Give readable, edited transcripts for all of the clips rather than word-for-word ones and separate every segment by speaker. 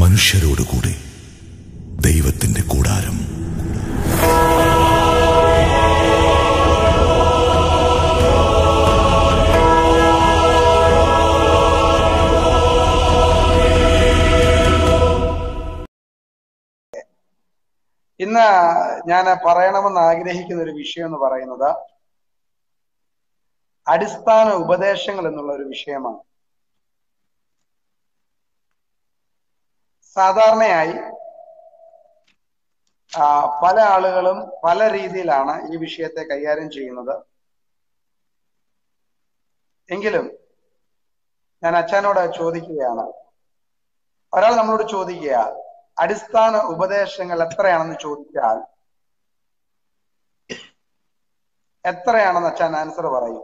Speaker 1: മനുഷ്യരോടുകൂടി ദൈവത്തിന്റെ കൂടാരം.
Speaker 2: ഇന്ന് ഞാൻ പറയണമെന്ന് ആഗ്രഹിക്കുന്ന ഒരു വിഷയം എന്ന് പറയുന്നത് അടിസ്ഥാന ഉപദേശങ്ങൾ എന്നുള്ള ഒരു വിഷയമാണ്. സാധാരണയായി പല ആളുകളും പല രീതിയിലാണ് ഈ വിഷയത്തെ കൈകാര്യം ചെയ്യുന്നത്. എങ്കിലും ഞാൻ അച്ഛനോട് ചോദിക്കുകയാണ്, ഒരാൾ നമ്മളോട് ചോദിക്കുക അടിസ്ഥാന ഉപദേശങ്ങൾ എത്രയാണെന്ന് ചോദിച്ചാൽ എത്രയാണെന്ന് അച്ഛൻ ആൻസർ പറയും?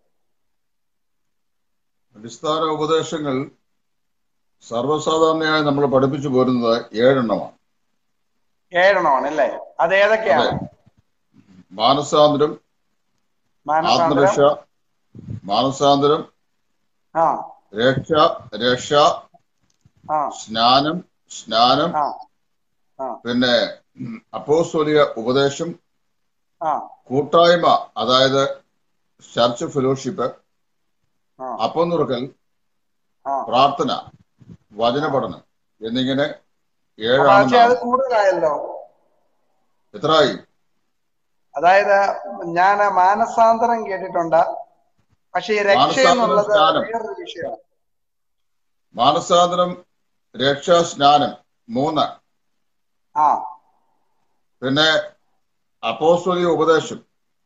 Speaker 3: അടിസ്ഥാന ഉപദേശങ്ങൾ സർവ്വസാധാരണയായി നമ്മൾ പഠിപ്പിച്ചു പോരുന്നത് 7 എണ്ണമാണ്.
Speaker 2: 7 എണ്ണമാണ് അല്ലേ? അത് ഏതൊക്കെയാണ്?
Speaker 3: മാനസാന്തരം, ആത്മരക്ഷ, മാനസാന്തരം, രക്ഷ, സ്നാനം, പിന്നെ അപ്പോസ്തോലിക ഉപദേശം, കൂട്ടായ്മ അതായത് ചർച്ച് ഫെലോഷിപ്പ്, അപ്പം നുറുക്കൽ, പ്രാർത്ഥന, വചന പഠനം എന്നിങ്ങനെ 7
Speaker 2: കൂടുതലായല്ലോ.
Speaker 3: എത്രയായി?
Speaker 2: അതായത് ഞാൻ മാനസാന്തരം കേട്ടിട്ടുണ്ട്, പക്ഷെ രക്ഷ എന്നുള്ളത് വേറൊരു വിഷയമാണ്.
Speaker 3: മാനസാന്തരം, രക്ഷ, സ്നാനം 3. പിന്നെ അപ്പോസ്തോലിക ഉപദേശം,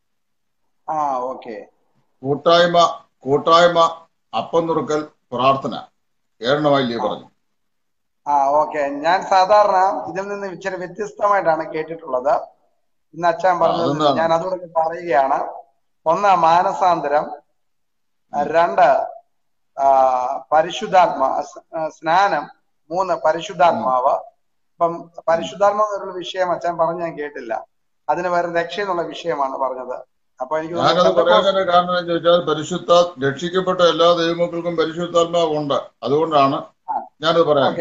Speaker 3: കൂട്ടായ്മ, അപ്പം നുറുക്കൽ, പ്രാർത്ഥന 7 എണ്ണമായില്ലേ പറഞ്ഞു?
Speaker 2: ഓക്കെ. ഞാൻ സാധാരണ ഇതിൽ നിന്ന് ഇച്ചിരി വ്യത്യസ്തമായിട്ടാണ് കേട്ടിട്ടുള്ളത്. ഇന്ന് അച്ഛൻ പറഞ്ഞത് ഞാൻ അതുകൊണ്ട് പറയുകയാണ്. 1 മാനസാന്തരം, 2 സ്നാനം, 3 പരിശുദ്ധാത്മാവ്. ഇപ്പം പരിശുദ്ധാത്മാവ് എന്നുള്ള വിഷയം അച്ഛൻ പറഞ്ഞ് ഞാൻ കേട്ടില്ല. അതിന് വേറെ രക്ഷ എന്നുള്ള വിഷയമാണ് പറഞ്ഞത്. അപ്പൊ എനിക്ക്
Speaker 3: കാരണം ചോദിച്ചാൽ രക്ഷിക്കപ്പെട്ട എല്ലാ ദൈവമക്കൾക്കും പരിശുദ്ധാത്മാവ് ഉണ്ട്. അതുകൊണ്ടാണ് ഞാനത് പറയാം.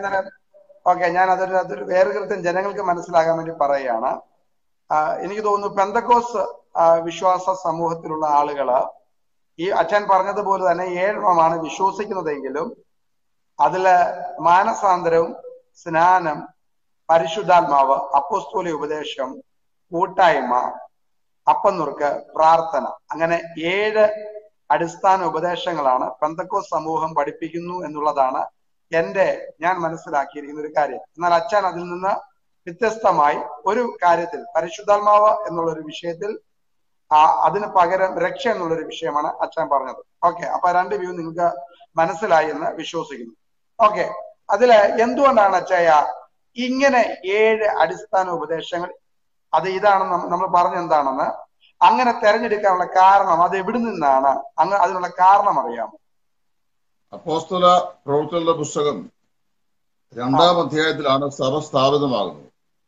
Speaker 2: ഞാൻ അതൊരു വേർകൃത്യം ജനങ്ങൾക്ക് മനസ്സിലാകാൻ വേണ്ടി പറയുകയാണ്. എനിക്ക് തോന്നുന്നു പെന്തക്കോസ് വിശ്വാസ സമൂഹത്തിലുള്ള ആളുകള് ഈ അച്ഛൻ പറഞ്ഞതുപോലെ തന്നെ 7 എണ്ണമാണ് വിശ്വസിക്കുന്നതെങ്കിലും അതില് മാനസാന്തരവും, സ്നാനം, പരിശുദ്ധാത്മാവ്, അപ്പോസ്തോലിക ഉപദേശം, കൂട്ടായ്മ, അപ്പം നുറുക്ക്, പ്രാർത്ഥന, അങ്ങനെ 7 അടിസ്ഥാന ഉപദേശങ്ങളാണ് പെന്തക്കോസ് സമൂഹം പഠിപ്പിക്കുന്നു എന്നുള്ളതാണ് ഞാൻ മനസ്സിലാക്കിയിരിക്കുന്ന ഒരു കാര്യം. എന്നാൽ അച്ഛൻ അതിൽ നിന്ന് വ്യത്യസ്തമായി ഒരു കാര്യത്തിൽ പരിശുദ്ധാത്മാവ് എന്നുള്ള ഒരു വിഷയത്തിൽ അതിന് പകരം രക്ഷ എന്നുള്ളൊരു വിഷയമാണ് അച്ഛൻ പറഞ്ഞത്. ഓക്കെ, അപ്പൊ 2 വ്യൂ നിങ്ങൾക്ക് മനസ്സിലായി എന്ന് വിശ്വസിക്കുന്നു. ഓക്കെ, അതില് എന്തുകൊണ്ടാണ് അച്ഛയ ഇങ്ങനെ 7 അടിസ്ഥാന ഉപദേശങ്ങൾ, അത് ഇതാണെന്ന് നമ്മൾ പറഞ്ഞ എന്താണെന്ന് അങ്ങനെ തെരഞ്ഞെടുക്കാനുള്ള കാരണം അത് എവിടെ നിന്നാണ്? അതിനുള്ള കാരണം അറിയാമോ?
Speaker 3: അപ്പോസ്തല പ്രവൃത്തികളുടെ പുസ്തകം 2-ാം അധ്യായത്തിലാണ് സഭ സ്ഥാപിതമാകുന്നത്.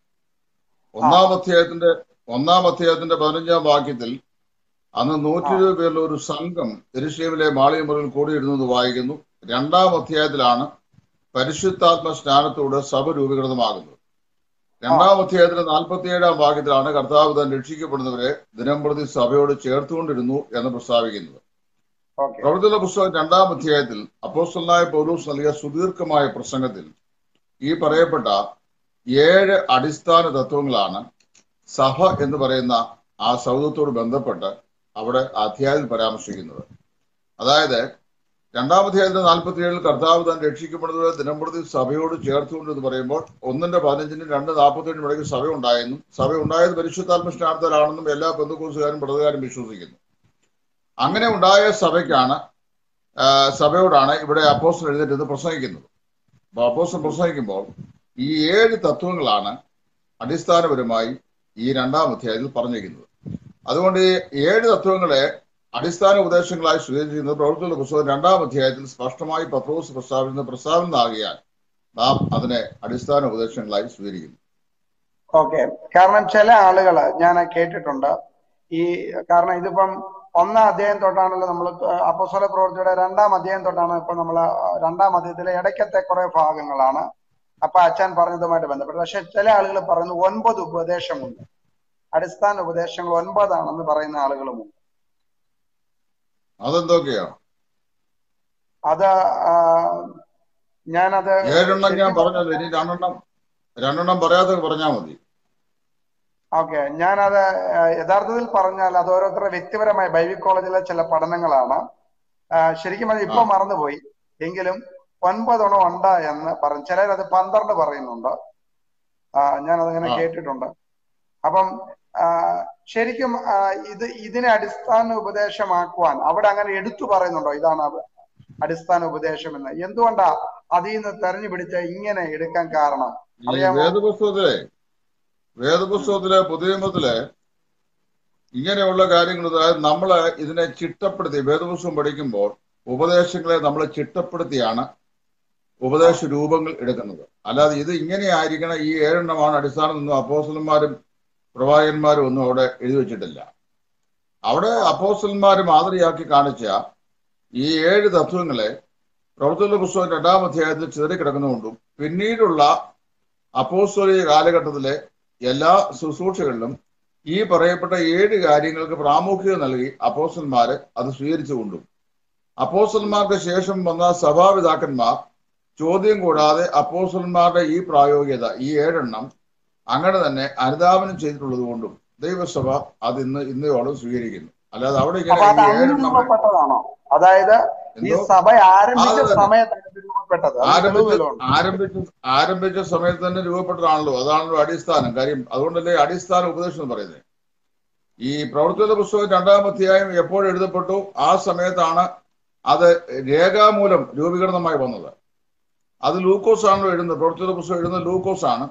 Speaker 3: 1-ാം അധ്യായത്തിന്റെ 15-ാം വാക്യത്തിൽ അന്ന് 120 പേരുള്ള ഒരു സംഘം യെരൂശലേമിലെ മാളികമുറിയിൽ കൂടിയിരുന്നത് വായിക്കുന്നു. 2-ാം അധ്യായത്തിലാണ് പരിശുദ്ധാത്മ സ്നാനത്തോടെ സഭ രൂപീകൃതമാകുന്നത്. 2-ാം അധ്യായത്തിന്റെ 47-ാം വാക്യത്തിലാണ് കർത്താവ് താൻ രക്ഷിക്കപ്പെടുന്നവരെ ദിനംപ്രതി സഭയോട് ചേർത്തുകൊണ്ടിരുന്നു എന്ന് പ്രസ്താവിക്കുന്നത്. പ്രവൃത്തികളുടെ പുസ്തകം 2-ാം അധ്യായത്തിൽ അപ്പോസ്തലനായ പൗലോസ് നൽകിയ സുദീർഘമായ പ്രസംഗത്തിൽ ഈ പറയപ്പെട്ട 7 അടിസ്ഥാന തത്വങ്ങളാണ് സഭ എന്ന് പറയുന്ന ആ സൗധത്തോട് ബന്ധപ്പെട്ട് അവിടെ അധ്യായത്തിൽ പരാമർശിക്കുന്നത്. അതായത് 2-ാം അധ്യായത്തിന്റെ 47-ൽ കർത്താവ് താൻ രക്ഷിക്കപ്പെടുന്നവരെ ദിനംപ്രതി സഭയോട് ചേർത്തുകൊണ്ടെന്ന് പറയുമ്പോൾ 1:15-നും 2:47-നും ഇടയ്ക്ക് സഭ ഉണ്ടായെന്നും സഭ ഉണ്ടായത് പരിശുദ്ധാത്മ സ്നാനത്താലാണെന്നും എല്ലാ പെന്തക്കോസ്തുകാരും ബ്രദറുകാരും വിശ്വസിക്കുന്നു. അങ്ങനെ ഉണ്ടായ സഭയോടാണ് ഇവിടെ അപ്പോസ്തലൻ എഴുന്നേറ്റ് പ്രസംഗിക്കുന്നത്. അപ്പൊ അപ്പോസ്തലൻ പ്രസംഗിക്കുമ്പോൾ ഈ 7 തത്വങ്ങളാണ് അടിസ്ഥാനപരമായി ഈ 2-ാം അധ്യായത്തിൽ പറഞ്ഞിരിക്കുന്നത്. അതുകൊണ്ട് ഈ 7 തത്വങ്ങളെ അടിസ്ഥാന ഉപദേശങ്ങളായി സ്വീകരിക്കുന്നത് പ്രവൃത്തികളുടെ പുസ്തകം 2-ാം അധ്യായത്തിൽ സ്പഷ്ടമായി പത്രോസ് പ്രസ്താവന ആകിയാൽ നാം അതിനെ അടിസ്ഥാന ഉപദേശങ്ങളായി സ്വീകരിക്കുന്നു.
Speaker 2: ഓക്കെ, കാരണം ചില ആളുകള് ഞാൻ കേട്ടിട്ടുണ്ട് കാരണം ഇതിപ്പം 1-ാം അധ്യായം തൊട്ടാണല്ലോ നമ്മൾ അപ്പോസ്തല പ്രവൃത്തിയുടെ 2-ാം അധ്യായം തൊട്ടാണ് ഇപ്പൊ നമ്മൾ 2-ാം അധ്യായത്തിലെ ഇടയ്ക്കത്തെ കുറെ ഭാഗങ്ങളാണ് അപ്പൊ അച്ഛൻ പറഞ്ഞതുമായിട്ട് ബന്ധപ്പെട്ട്. പക്ഷെ ചില ആളുകൾ പറയുന്നു 9 ഉപദേശമുണ്ട്, അടിസ്ഥാന ഉപദേശങ്ങൾ 9 പറയുന്ന ആളുകളുമുണ്ട്.
Speaker 3: അതെന്തൊക്കെയാ?
Speaker 2: അത് ഞാനത്
Speaker 3: 7 ഞാൻ പറഞ്ഞത്, ഇനി രണ്ടെണ്ണം പറയാതെ പറഞ്ഞാൽ മതി.
Speaker 2: ഓക്കെ, ഞാനത് യഥാർത്ഥത്തിൽ പറഞ്ഞാൽ അത് ഓരോരുത്തരുടെ വ്യക്തിപരമായ ബൈബിൾ കോളേജിലെ ചില പഠനങ്ങളാണ്. ശരിക്കും പറഞ്ഞാൽ ഇപ്പൊ മറന്നുപോയി, എങ്കിലും 9 ഉണ്ട് എന്ന് പറഞ്ഞു. ചിലരത് 12 പറയുന്നുണ്ട്, ഞാനതങ്ങനെ കേട്ടിട്ടുണ്ട്. അപ്പം ശരിക്കും ഇതിനെ അടിസ്ഥാന ഉപദേശമാക്കുവാൻ അവിടെ അങ്ങനെ എടുത്തു പറയുന്നുണ്ടോ ഇതാണ് അടിസ്ഥാന ഉപദേശം എന്ന്? എന്തുകൊണ്ടാ അതിൽ നിന്ന് തെരഞ്ഞു പിടിച്ച ഇങ്ങനെ എടുക്കാൻ കാരണം അറിയാമോ?
Speaker 3: വേദപുസ്തകത്തിലെ പുതിയ നിയമത്തിലെ ഇങ്ങനെയുള്ള കാര്യങ്ങൾ, അതായത് നമ്മള് ഇതിനെ ചിട്ടപ്പെടുത്തി വേദപുസ്തകം പഠിക്കുമ്പോൾ ഉപദേശങ്ങളെ നമ്മൾ ചിട്ടപ്പെടുത്തിയാണ് ഉപദേശ രൂപങ്ങൾ എടുക്കുന്നത്. അല്ലാതെ ഇത് ഇങ്ങനെ ആയിരിക്കണം, ഈ 7 അടിസ്ഥാനം ഒന്നും അപ്പോസ്തലന്മാരും പ്രവാചകന്മാരും ഒന്നും അവിടെ എഴുതി വെച്ചിട്ടില്ല. അവിടെ അപ്പോസ്തലന്മാർ മാതൃകയാക്കി കാണിച്ച ഈ 7 തത്വങ്ങളെ പ്രവർത്തന പുസ്തകം 2-ാം അധ്യായത്തിൽ ചിതറിക്കിടക്കുന്നുകൊണ്ടും പിന്നീടുള്ള അപ്പോസ്തലിക കാലഘട്ടത്തിലെ എല്ലാ ശുശ്രൂഷകളിലും ഈ പറയപ്പെട്ട 7 കാര്യങ്ങൾക്ക് പ്രാമുഖ്യം നൽകി അപ്പോസ്തലന്മാര് അത് സ്വീകരിച്ചുകൊണ്ടും അപ്പോസ്തലന്മാർക്ക് ശേഷം വന്ന സഭാപിതാക്കന്മാർ ചോദ്യം കൂടാതെ അപ്പോസ്തലന്മാരുടെ ഈ പ്രായോഗികത, ഈ 7 അങ്ങനെ തന്നെ അനുധാവനം ചെയ്തിട്ടുള്ളത് കൊണ്ടും ദൈവസഭ അത് ഇന്നയോളം സ്വീകരിക്കുന്നു. അല്ലാതെ അവിടെ
Speaker 2: രൂപപ്പെട്ടതാണോ? അതായത് ഈ സഭ ആരംഭിച്ച സമയത്ത് രൂപപ്പെട്ടത്,
Speaker 3: ആരംഭിച്ച സമയത്ത് തന്നെ രൂപപ്പെട്ടതാണല്ലോ. അതാണല്ലോ അടിസ്ഥാനം കാര്യം. അതുകൊണ്ടല്ലേ അടിസ്ഥാന ഉപദേശം എന്ന് പറയുന്നത്. ഈ പ്രവർത്തന പുസ്തകം 2-ാം അധ്യായം എപ്പോൾ എഴുതപ്പെട്ടു ആ സമയത്താണ് അത് രേഖാമൂലം രൂപീകരണമായി വന്നത്. അത് ലൂക്കോസ് ആണല്ലോ എഴുതുന്നത്. പ്രവർത്തന പുസ്തകം എഴുതുന്നത് ലൂക്കോസ് ആണ്.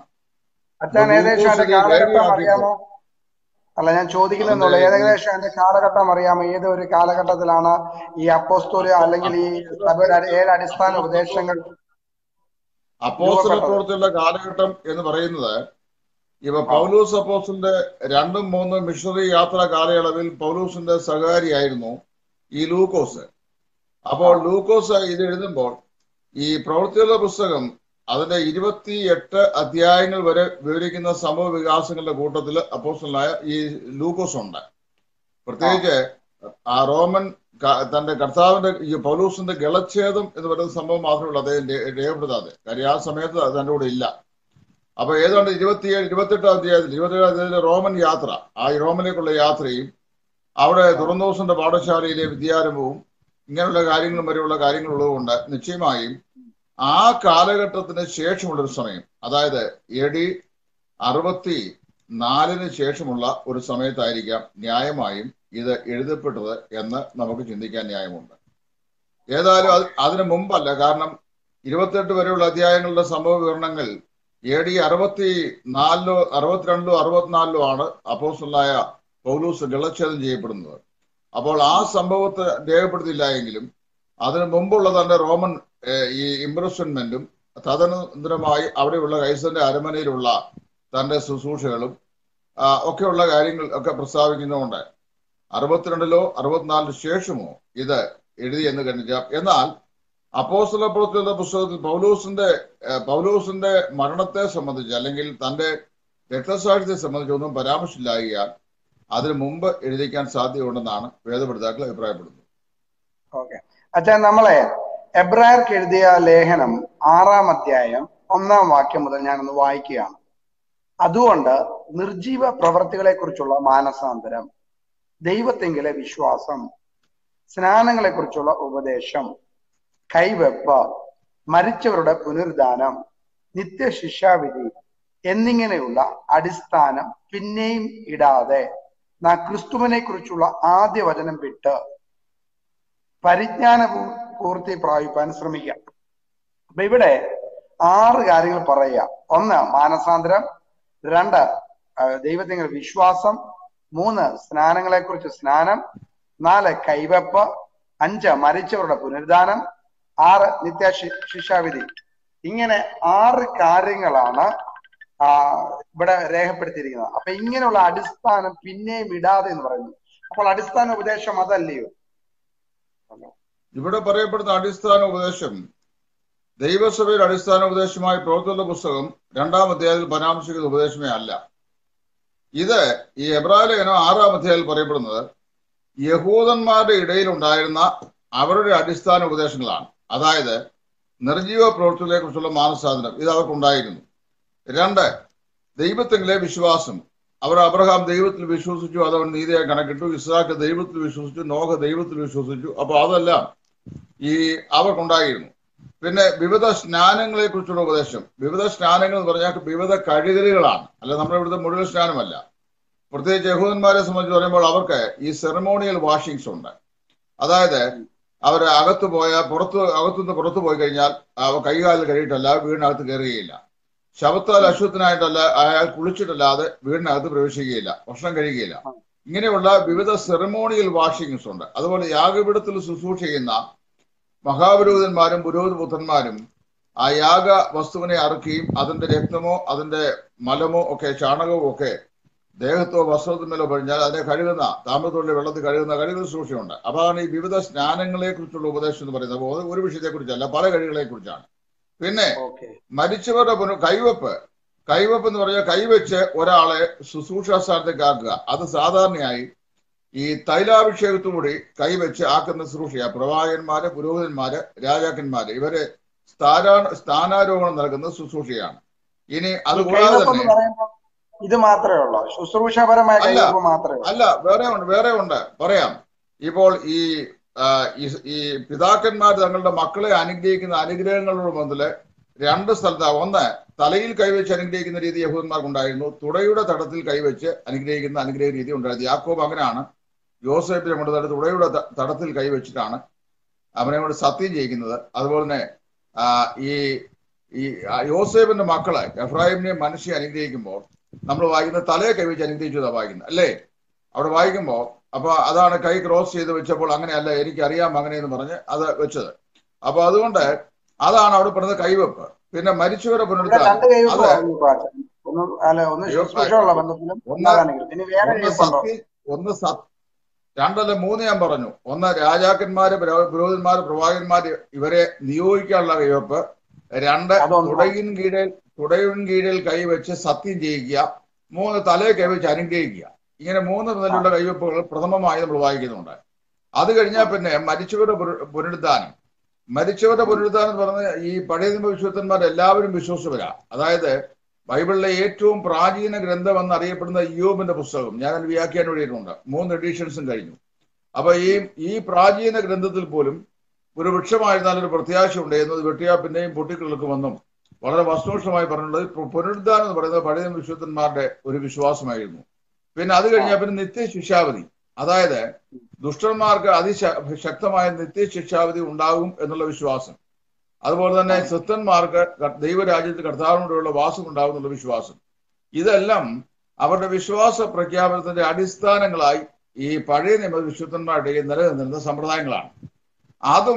Speaker 2: അല്ല, ഞാൻ ചോദിക്കുന്നുള്ള ഏകദേശം അതിന്റെ കാലഘട്ടം അറിയാമോ? ഏത് ഒരു കാലഘട്ടത്തിലാണ് ഈ അപ്പോസ്തോല അല്ലെങ്കിൽ ഈ 7 അടിസ്ഥാന ഉപദേശങ്ങൾ?
Speaker 3: അപ്പോസ്തല പ്രവൃത്തിയുള്ള കാലഘട്ടം എന്ന് പറയുന്നത് ഇവ പൗലൂസ് അപ്പോസ്തലന്റെ 2-3 മിഷണറി യാത്രാ കാലയളവിൽ പൗലൂസിന്റെ സഹകാരിയായിരുന്നു ഈ ലൂക്കോസ്. അപ്പോൾ ലൂക്കോസ് ഇത് എഴുതുമ്പോൾ ഈ പ്രവൃത്തിയുള്ള പുസ്തകം അതിന്റെ 28 അധ്യായങ്ങൾ വരെ വിവരിക്കുന്ന സംഭവ വികാസങ്ങളുടെ കൂട്ടത്തിൽ അപ്പോസ്തലനായ ഈ ലൂക്കോസ് ഉണ്ട്. പ്രത്യേകിച്ച് ആ റോമൻ തന്റെ കർത്താവിന്റെ ഈ പൗലൂസിന്റെ ഗളച്ഛേദം എന്ന് പറയുന്ന സംഭവം മാത്രമല്ല അദ്ദേഹം രേഖപ്പെടുത്താതെ, കാര്യം ആ സമയത്ത് അത് തന്റെ കൂടെ ഇല്ല. അപ്പൊ ഏതാണ്ട് 28 അധ്യായത്തിൽ റോമൻ യാത്ര, ആ റോമിലേക്കുള്ള യാത്രയും അവിടെ തുറന്നോസിന്റെ പാഠശാലയിലെ വിദ്യാരംഭവും ഇങ്ങനെയുള്ള കാര്യങ്ങളും വരെയുള്ള കാര്യങ്ങളുള്ളതുകൊണ്ട് നിശ്ചയമായും ആ കാലഘട്ടത്തിന് ശേഷമുള്ളൊരു സമയം, അതായത് AD 64 ശേഷമുള്ള ഒരു സമയത്തായിരിക്കാം ന്യായമായും ഇത് എഴുതപ്പെട്ടത് എന്ന് നമുക്ക് ചിന്തിക്കാൻ ന്യായമുണ്ട്. ഏതായാലും അതിനു മുമ്പല്ല. കാരണം 28 വരെയുള്ള അധ്യായങ്ങളുടെ സംഭവ വിവരണങ്ങൾ AD 64 62 ആണ് അപ്പോസ്തലനായ പൗലൂസ് ഗളച്ഛേദം ചെയ്യപ്പെടുന്നത്. അപ്പോൾ ആ സംഭവത്തെ രേഖപ്പെടുത്തിയില്ല എങ്കിലും അതിനു മുമ്പുള്ള തന്റെ റോമൻ ഈ ഇംപ്രസ്മെന്റും തദനന്തരമായി അവിടെയുള്ള കൈസറിന്റെ അരമനയിലുള്ള തന്റെ ശുശ്രൂഷകളും ഒക്കെയുള്ള കാര്യങ്ങൾ ഒക്കെ പ്രസ്താവിക്കുന്നതുകൊണ്ട് 62 64 ശേഷമോ ഇത് എഴുതി എന്ന് കണ്ടിക്കാം. എന്നാൽ അപ്പോസ്തല പ്രവൃത്തികളുടെ പുസ്തകത്തിൽ പൗലൂസിന്റെ മരണത്തെ സംബന്ധിച്ച് അല്ലെങ്കിൽ തന്റെ രക്തസാക്ഷിത്തെ സംബന്ധിച്ച് ഒന്നും പരാമർശമില്ലായാൽ അതിനു മുമ്പ് എഴുതിക്കാൻ സാധ്യതയുണ്ടെന്നാണ് വേദപഠിതാക്കൾ അഭിപ്രായപ്പെടുന്നത്.
Speaker 2: ഓക്കെ അച്ഛാ, നമ്മളെ എബ്രായർക്ക് എഴുതിയ ലേഖനം 6-ാം അധ്യായം 1-ാം വാക്യം മുതൽ ഞാനൊന്ന് വായിക്കുകയാണ്. അതുകൊണ്ട് നിർജീവ പ്രവർത്തികളെ കുറിച്ചുള്ള മാനസാന്തരം, ദൈവത്തെങ്കിലെ വിശ്വാസം, സ്നാനങ്ങളെ കുറിച്ചുള്ള ഉപദേശം, കൈവെപ്പ്, മരിച്ചവരുടെ പുനരുദ്ധാനം, നിത്യശിക്ഷാവിധി എന്നിങ്ങനെയുള്ള അടിസ്ഥാനം പിന്നെയും ഇടാതെ നാം ക്രിസ്തുവിനെ കുറിച്ചുള്ള ആദ്യ വചനം വിട്ട് പരിജ്ഞാന പൂർത്തി പ്രാപിപ്പാൻ ശ്രമിക്കാം. അപ്പൊ ഇവിടെ 6 കാര്യങ്ങൾ പറയുക. 1 മാനസാന്തരം, 2 ദൈവത്തിങ്കൽ വിശ്വാസം, 3 സ്നാനങ്ങളെ കുറിച്ച് സ്നാനം, 4 കൈവെപ്പ്, 5 മരിച്ചവരുടെ പുനരുദ്ധാനം, 6 നിത്യശിക്ഷാവിധി. ഇങ്ങനെ 6 കാര്യങ്ങളാണ് ഇവിടെ രേഖപ്പെടുത്തിയിരിക്കുന്നത്. അപ്പൊ ഇങ്ങനെയുള്ള അടിസ്ഥാനം പിന്നെയും ഇടാതെ എന്ന് പറയുന്നു. അപ്പോൾ അടിസ്ഥാന ഉപദേശം അതല്ലയോ?
Speaker 3: ഇവിടെ പറയപ്പെടുന്ന അടിസ്ഥാന ഉപദേശം ദൈവസഭയുടെ അടിസ്ഥാന ഉപദേശമായി പ്രവൃത്തികളുടെ പുസ്തകം 2-ാം അധ്യായത്തിൽ പരാമർശിക്കുന്ന ഉപദേശമേ അല്ല. ഇത് ഈ എബ്രായ ലേഖനം 6-ാം അധ്യായത്തിൽ പറയപ്പെടുന്നത് യഹൂദന്മാരുടെ ഇടയിൽ ഉണ്ടായിരുന്ന അവരുടെ അടിസ്ഥാന ഉപദേശങ്ങളാണ്. അതായത് നിർജീവ പ്രവൃത്തികളെ കുറിച്ചുള്ള മാനസാന്തരം ഇത് അവർക്കുണ്ടായിരുന്നു. 2, ദൈവത്തിലെ വിശ്വാസം. അവർ അബ്രഹാം ദൈവത്തിൽ വിശ്വസിച്ചു, അതവൻ നീതിയായി കണക്കിട്ടു. ഇസ്ഹാക്ക് ദൈവത്തിൽ വിശ്വസിച്ചു, നോഹ ദൈവത്തിൽ വിശ്വസിച്ചു. അപ്പൊ അതെല്ലാം ഈ അവർക്കുണ്ടായിരുന്നു. പിന്നെ വിവിധ സ്നാനങ്ങളെ കുറിച്ചുള്ള ഉപദേശം. വിവിധ സ്നാനങ്ങൾ എന്ന് പറഞ്ഞാൽ വിവിധ കഴുകലുകളാണ്, അല്ല നമ്മുടെ ഇവിടുത്തെ മുഴുവൻ സ്നാനമല്ല. പ്രത്യേകിച്ച് യഹൂദന്മാരെ സംബന്ധിച്ച് പറയുമ്പോൾ അവർക്ക് ഈ സെറമോണിയൽ വാഷിങ്സ് ഉണ്ട്. അതായത് അവർ അകത്തുനിന്ന് പുറത്തു പോയി കഴിഞ്ഞാൽ കൈകാലിൽ കഴിയിട്ടല്ല വീടിനകത്ത് കയറുകയില്ല. ശവത്താൽ അശുദ്ധനായിട്ടല്ല അയാൾ കുളിച്ചിട്ടല്ലാതെ വീടിനകത്ത് പ്രവേശിക്കുകയില്ല, ഭക്ഷണം കഴിയുകയില്ല. ഇങ്ങനെയുള്ള വിവിധ സെറമോണിയൽ വാഷിങ്സ് ഉണ്ട്. അതുപോലെ യാഗപീഠത്തിൽ ശുശ്രൂഷ ചെയ്യുന്ന മഹാപുരോഹിതന്മാരും പുരോഹിതപുത്രന്മാരും ആ യാഗ വസ്തുവിനെ അറുക്കുകയും അതിന്റെ രക്തമോ അതിന്റെ മലമോ ഒക്കെ ചാണകവും ഒക്കെ ദേഹത്തോ വസ്ത്രത്തിന്മേലോ കഴിഞ്ഞാൽ അതിനെ കഴുകുന്ന താമ്രത്തോടെ വെള്ളത്തിൽ കഴുകുന്ന ശുശ്രൂഷയുണ്ട്. അതാണ് ഈ വിവിധ സ്നാനങ്ങളെ കുറിച്ചുള്ള ഉപദേശം എന്ന് പറയുന്നത്. ഒരു വിഷയത്തെ കുറിച്ചല്ല, പല കഴിവുകളെ കുറിച്ചാണ്. പിന്നെ മരിച്ചവരുടെ കൈവെപ്പ് എന്ന് പറഞ്ഞാൽ കൈവച്ച് ഒരാളെ ശുശ്രൂഷാ സ്ഥാനത്തേക്ക് ആക്കുക. അത് സാധാരണയായി ഈ തൈലാഭിഷേകത്തോടുകൂടി കൈവച്ച് ആക്കുന്ന ശുശ്രൂഷയാ. പ്രവാചകന്മാര്, പുരോഹിതന്മാര്, രാജാക്കന്മാര് ഇവര് സ്ഥാനാരോഹണം നൽകുന്ന ശുശ്രൂഷയാണ്. ഇനി അതുകൂടാതെ തന്നെ
Speaker 2: ഇത് മാത്രമേ ഉള്ളൂ, ശുശ്രൂഷപരമായ
Speaker 3: അല്ല, വേറെ ഉണ്ട് പറയാം. ഇപ്പോൾ ഈ പിതാക്കന്മാർ തങ്ങളുടെ മക്കളെ അനുഗ്രഹിക്കുന്ന അനുഗ്രഹങ്ങളുടെ മുതല് 2 സ്ഥലത്താണ്. ഒന്ന്, തലയിൽ കൈവച്ച് അനുഗ്രഹിക്കുന്ന രീതി യഹൂദന്മാർക്കുണ്ടായിരുന്നു. തുടയുടെ തടത്തിൽ കൈവച്ച് അനുഗ്രഹിക്കുന്ന അനുഗ്രഹ രീതി ഉണ്ടായിരുന്നു. യാക്കോബ് അങ്ങനെയാണ് യോസേഫിനെ കൊണ്ട് തുടയുടെ തടത്തിൽ കൈവച്ചിട്ടാണ് അവനെ കൊണ്ട് സത്യം ചെയ്യിക്കുന്നത്. അതുപോലെ തന്നെ ഈ യോസേഫിന്റെ മക്കളെ എഫ്രായിമിനെയും മനുഷ്യ അനുഗ്രഹിക്കുമ്പോൾ നമ്മൾ വായിക്കുന്ന തലയെ കൈവച്ച് അനുഗ്രഹിച്ചതാണ് വായിക്കുന്നത്, അല്ലേ? അവിടെ വായിക്കുമ്പോൾ അപ്പൊ അതാണ് കൈ ക്രോസ് ചെയ്ത് വെച്ചപ്പോൾ അങ്ങനെയല്ല, എനിക്കറിയാം അങ്ങനെയെന്ന് പറഞ്ഞ് അത് വെച്ചത്. അപ്പൊ അതുകൊണ്ട് അതാണ് അവിടെ പറഞ്ഞത് കൈവെപ്പ്. പിന്നെ മരിച്ചവരെ പുനരുദ്ധാനം, രണ്ടല്ല 3 ഞാൻ പറഞ്ഞു. ഒന്ന്, രാജാക്കന്മാര്, പുരോഹിതന്മാര്, പ്രവാചകന്മാര് ഇവരെ നിയോഗിക്കാനുള്ള കൈവെപ്പ്. 2, തുടയിൻ കീഴിൽ കൈവച്ച് സത്യം ചെയ്യിക്കുക. 3, തലയെ കൈവച്ച് അനുഗ്രഹിക്കുക. ഇങ്ങനെ 3 നിലയിലുള്ള കൈവെപ്പുകൾ പ്രഥമമായി നമ്മൾ വായിക്കുന്നുണ്ട്. അത് കഴിഞ്ഞാൽ പിന്നെ മരിച്ചവരുടെ പുനരുദ്ധാനം. മരിച്ചവരുടെ പുനരുദ്ധാനം എന്ന് പറഞ്ഞാൽ ഈ പഴയ നിയമ വിശുദ്ധന്മാർ എല്ലാവരും വിശ്വസിച്ചവരാ. അതായത് ബൈബിളിലെ ഏറ്റവും പ്രാചീന ഗ്രന്ഥം എന്നറിയപ്പെടുന്ന ഇയ്യോബിന്റെ പുസ്തകം ഞാൻ അതിന് വ്യാഖ്യാനം എഴുതിയിട്ടുണ്ട്. 3 എഡിഷൻസും കഴിഞ്ഞു. അപ്പൊ ഈ പ്രാചീന ഗ്രന്ഥത്തിൽ പോലും ഒരു വൃക്ഷമായിരുന്നാലും ഒരു പ്രത്യാശ ഉണ്ടായിരുന്നു. അത് വെട്ടിയാ പിന്നെയും പൊട്ടിക്കിളക്കുമെന്നും വളരെ വസ്തുനിഷ്ഠമായി പറഞ്ഞിട്ടുള്ളത്. പുനരുദ്ധാനം എന്ന് പറയുന്നത് പഴയ വിശുദ്ധന്മാരുടെ ഒരു വിശ്വാസമായിരുന്നു. പിന്നെ അത് കഴിഞ്ഞാൽ പിന്നെ നിത്യശിക്ഷാവധി, അതായത് ദുഷ്ടന്മാർക്ക് അതിശക്തമായ നിത്യശിക്ഷാവധി ഉണ്ടാകും എന്നുള്ള വിശ്വാസം. അതുപോലെ തന്നെ ക്രിസ്ത്യന്മാർക്ക് ദൈവരാജ്യത്തിൽ കർത്താവിനോടുള്ള വാസം ഉണ്ടാകും എന്നുള്ള വിശ്വാസം. ഇതെല്ലാം അവരുടെ വിശ്വാസ പ്രഖ്യാപനത്തിന്റെ അടിസ്ഥാനങ്ങളായി ഈ പഴയ നിയമ വിശുദ്ധന്മാരുടെ നിലനിന്നിരുന്ന സമ്പ്രദായങ്ങളാണ്. അതും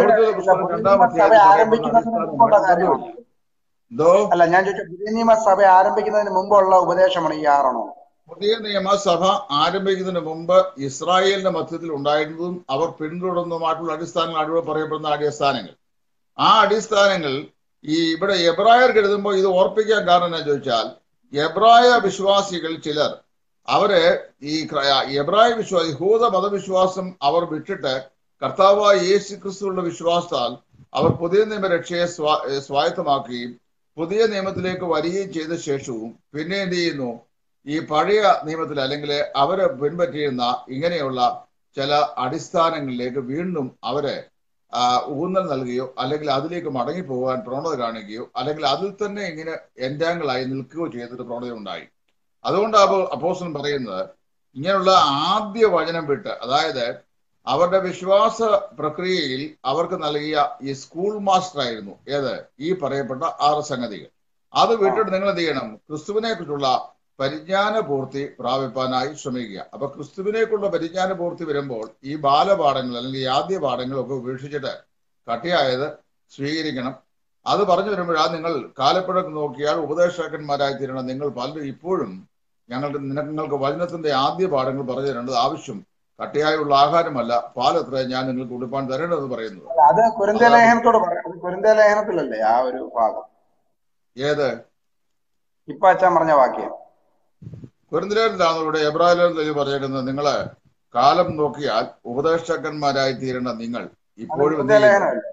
Speaker 2: അല്ല, ഞാൻ ചോദിച്ചു, പുതിയ നിയമസഭ ആരംഭിക്കുന്നതിന് മുമ്പുള്ള ഉപദേശമാണ് ഈ 6.
Speaker 3: പുതിയ നിയമസഭ ആരംഭിക്കുന്നതിന് മുമ്പ് ഇസ്രായേലിന്റെ മധ്യത്തിൽ ഉണ്ടായിരുന്നതും അവർ പിന്തുടർന്നതുമായിട്ടുള്ള അടിസ്ഥാനങ്ങൾ അവിടെ പറയപ്പെടുന്ന അടിസ്ഥാനങ്ങൾ. ആ അടിസ്ഥാനങ്ങൾ ഈ ഇവിടെ എബ്രായർക്ക് എഴുതുമ്പോൾ ഇത് ഓർപ്പിക്കാൻ കാരണം എന്താ ചോദിച്ചാൽ, എബ്രായ വിശ്വാസികൾ ചിലർ അവര് ഈ എബ്രായ യഹൂദ മതവിശ്വാസം അവർ വിട്ടിട്ട് കർത്താവായ യേശു ക്രിസ്തുവിന്റെ വിശ്വാസത്താൽ അവർ പുതിയ നിയമ രക്ഷയെ സ്വായത്തമാക്കുകയും പുതിയ നിയമത്തിലേക്ക് വരികയും ചെയ്ത ശേഷവും പിന്നെ എന്ത് ചെയ്യുന്നു, ഈ പഴയ നിയമത്തിൽ അല്ലെങ്കിൽ അവര് പിൻപറ്റിയിരുന്ന ഇങ്ങനെയുള്ള ചില അടിസ്ഥാനങ്ങളിലേക്ക് വീണ്ടും അവരെ ഊന്നൽ നൽകുകയോ അല്ലെങ്കിൽ അതിലേക്ക് മടങ്ങിപ്പോകാൻ പ്രവണത കാണിക്കുകയോ അല്ലെങ്കിൽ അതിൽ തന്നെ ഇങ്ങനെ എൻറ്റാങ്കിളായി നിൽക്കുകയോ ചെയ്തിട്ട് പ്രവണത ഉണ്ടായി. അതുകൊണ്ട് അപ്പോസ്തലൻ പറയുന്നത് ഇങ്ങനെയുള്ള ആദ്യ വചനം വിട്ട്, അതായത് അവരുടെ വിശ്വാസ പ്രക്രിയയിൽ അവർക്ക് നൽകിയ ഈ സ്കൂൾ മാസ്റ്റർ ആയിരുന്നു ഏത്, ഈ പറയപ്പെട്ട 6 സംഗതികൾ. അത് വിട്ടിട്ട് നിങ്ങൾ എന്ത് ചെയ്യണം, ക്രിസ്തുവിനെ കുറിച്ചുള്ള പരിജ്ഞാന പൂർത്തി പ്രാപിപ്പാനായി ശ്രമിക്കുക. അപ്പൊ ക്രിസ്തുവിനേക്കുള്ള പരിജ്ഞാന പൂർത്തി വരുമ്പോൾ ഈ ബാലപാഠങ്ങൾ അല്ലെങ്കിൽ ഈ ആദ്യ പാഠങ്ങളൊക്കെ ഉപേക്ഷിച്ചിട്ട് കട്ടിയായത് സ്വീകരിക്കണം. അത് പറഞ്ഞു വരുമ്പോഴാണ് നിങ്ങൾ കാലപ്പഴക്കം നോക്കിയാൽ ഉപദേശകന്മാരായി തീരണം. നിങ്ങൾ പലരും ഇപ്പോഴും നിങ്ങൾക്ക് വചനത്തിന്റെ ആദ്യ പാഠങ്ങൾ പറഞ്ഞു തരേണ്ടത് ആവശ്യം. കട്ടിയായുള്ള ആഹാരമല്ല പാൽ എത്ര ഞാൻ നിങ്ങൾക്ക് കുടിപ്പാൻ തരേണ്ടതെന്ന് പറയുന്നത്.
Speaker 2: അത് കൊരിന്ത്യ ലേഖനത്തോട് പറയാം. അത് കൊരിന്ത്യ ലേഖനത്തിലല്ലേ ആ ഒരു ഭാഗം?
Speaker 3: ഏത്
Speaker 2: ഇപ്പൊ അച്ഛൻ പറഞ്ഞ വാക്യം
Speaker 3: കൊരിന്ത്യയിലാണ്. ഇവിടെ എബ്രാഹിം പറഞ്ഞിരുന്നത്, നിങ്ങള് കാലം നോക്കിയാൽ ഉപദേഷ്ടകന്മാരായി തീരേണ്ട നിങ്ങൾ ഇപ്പോഴും എന്ത് ചെയ്യുന്നു?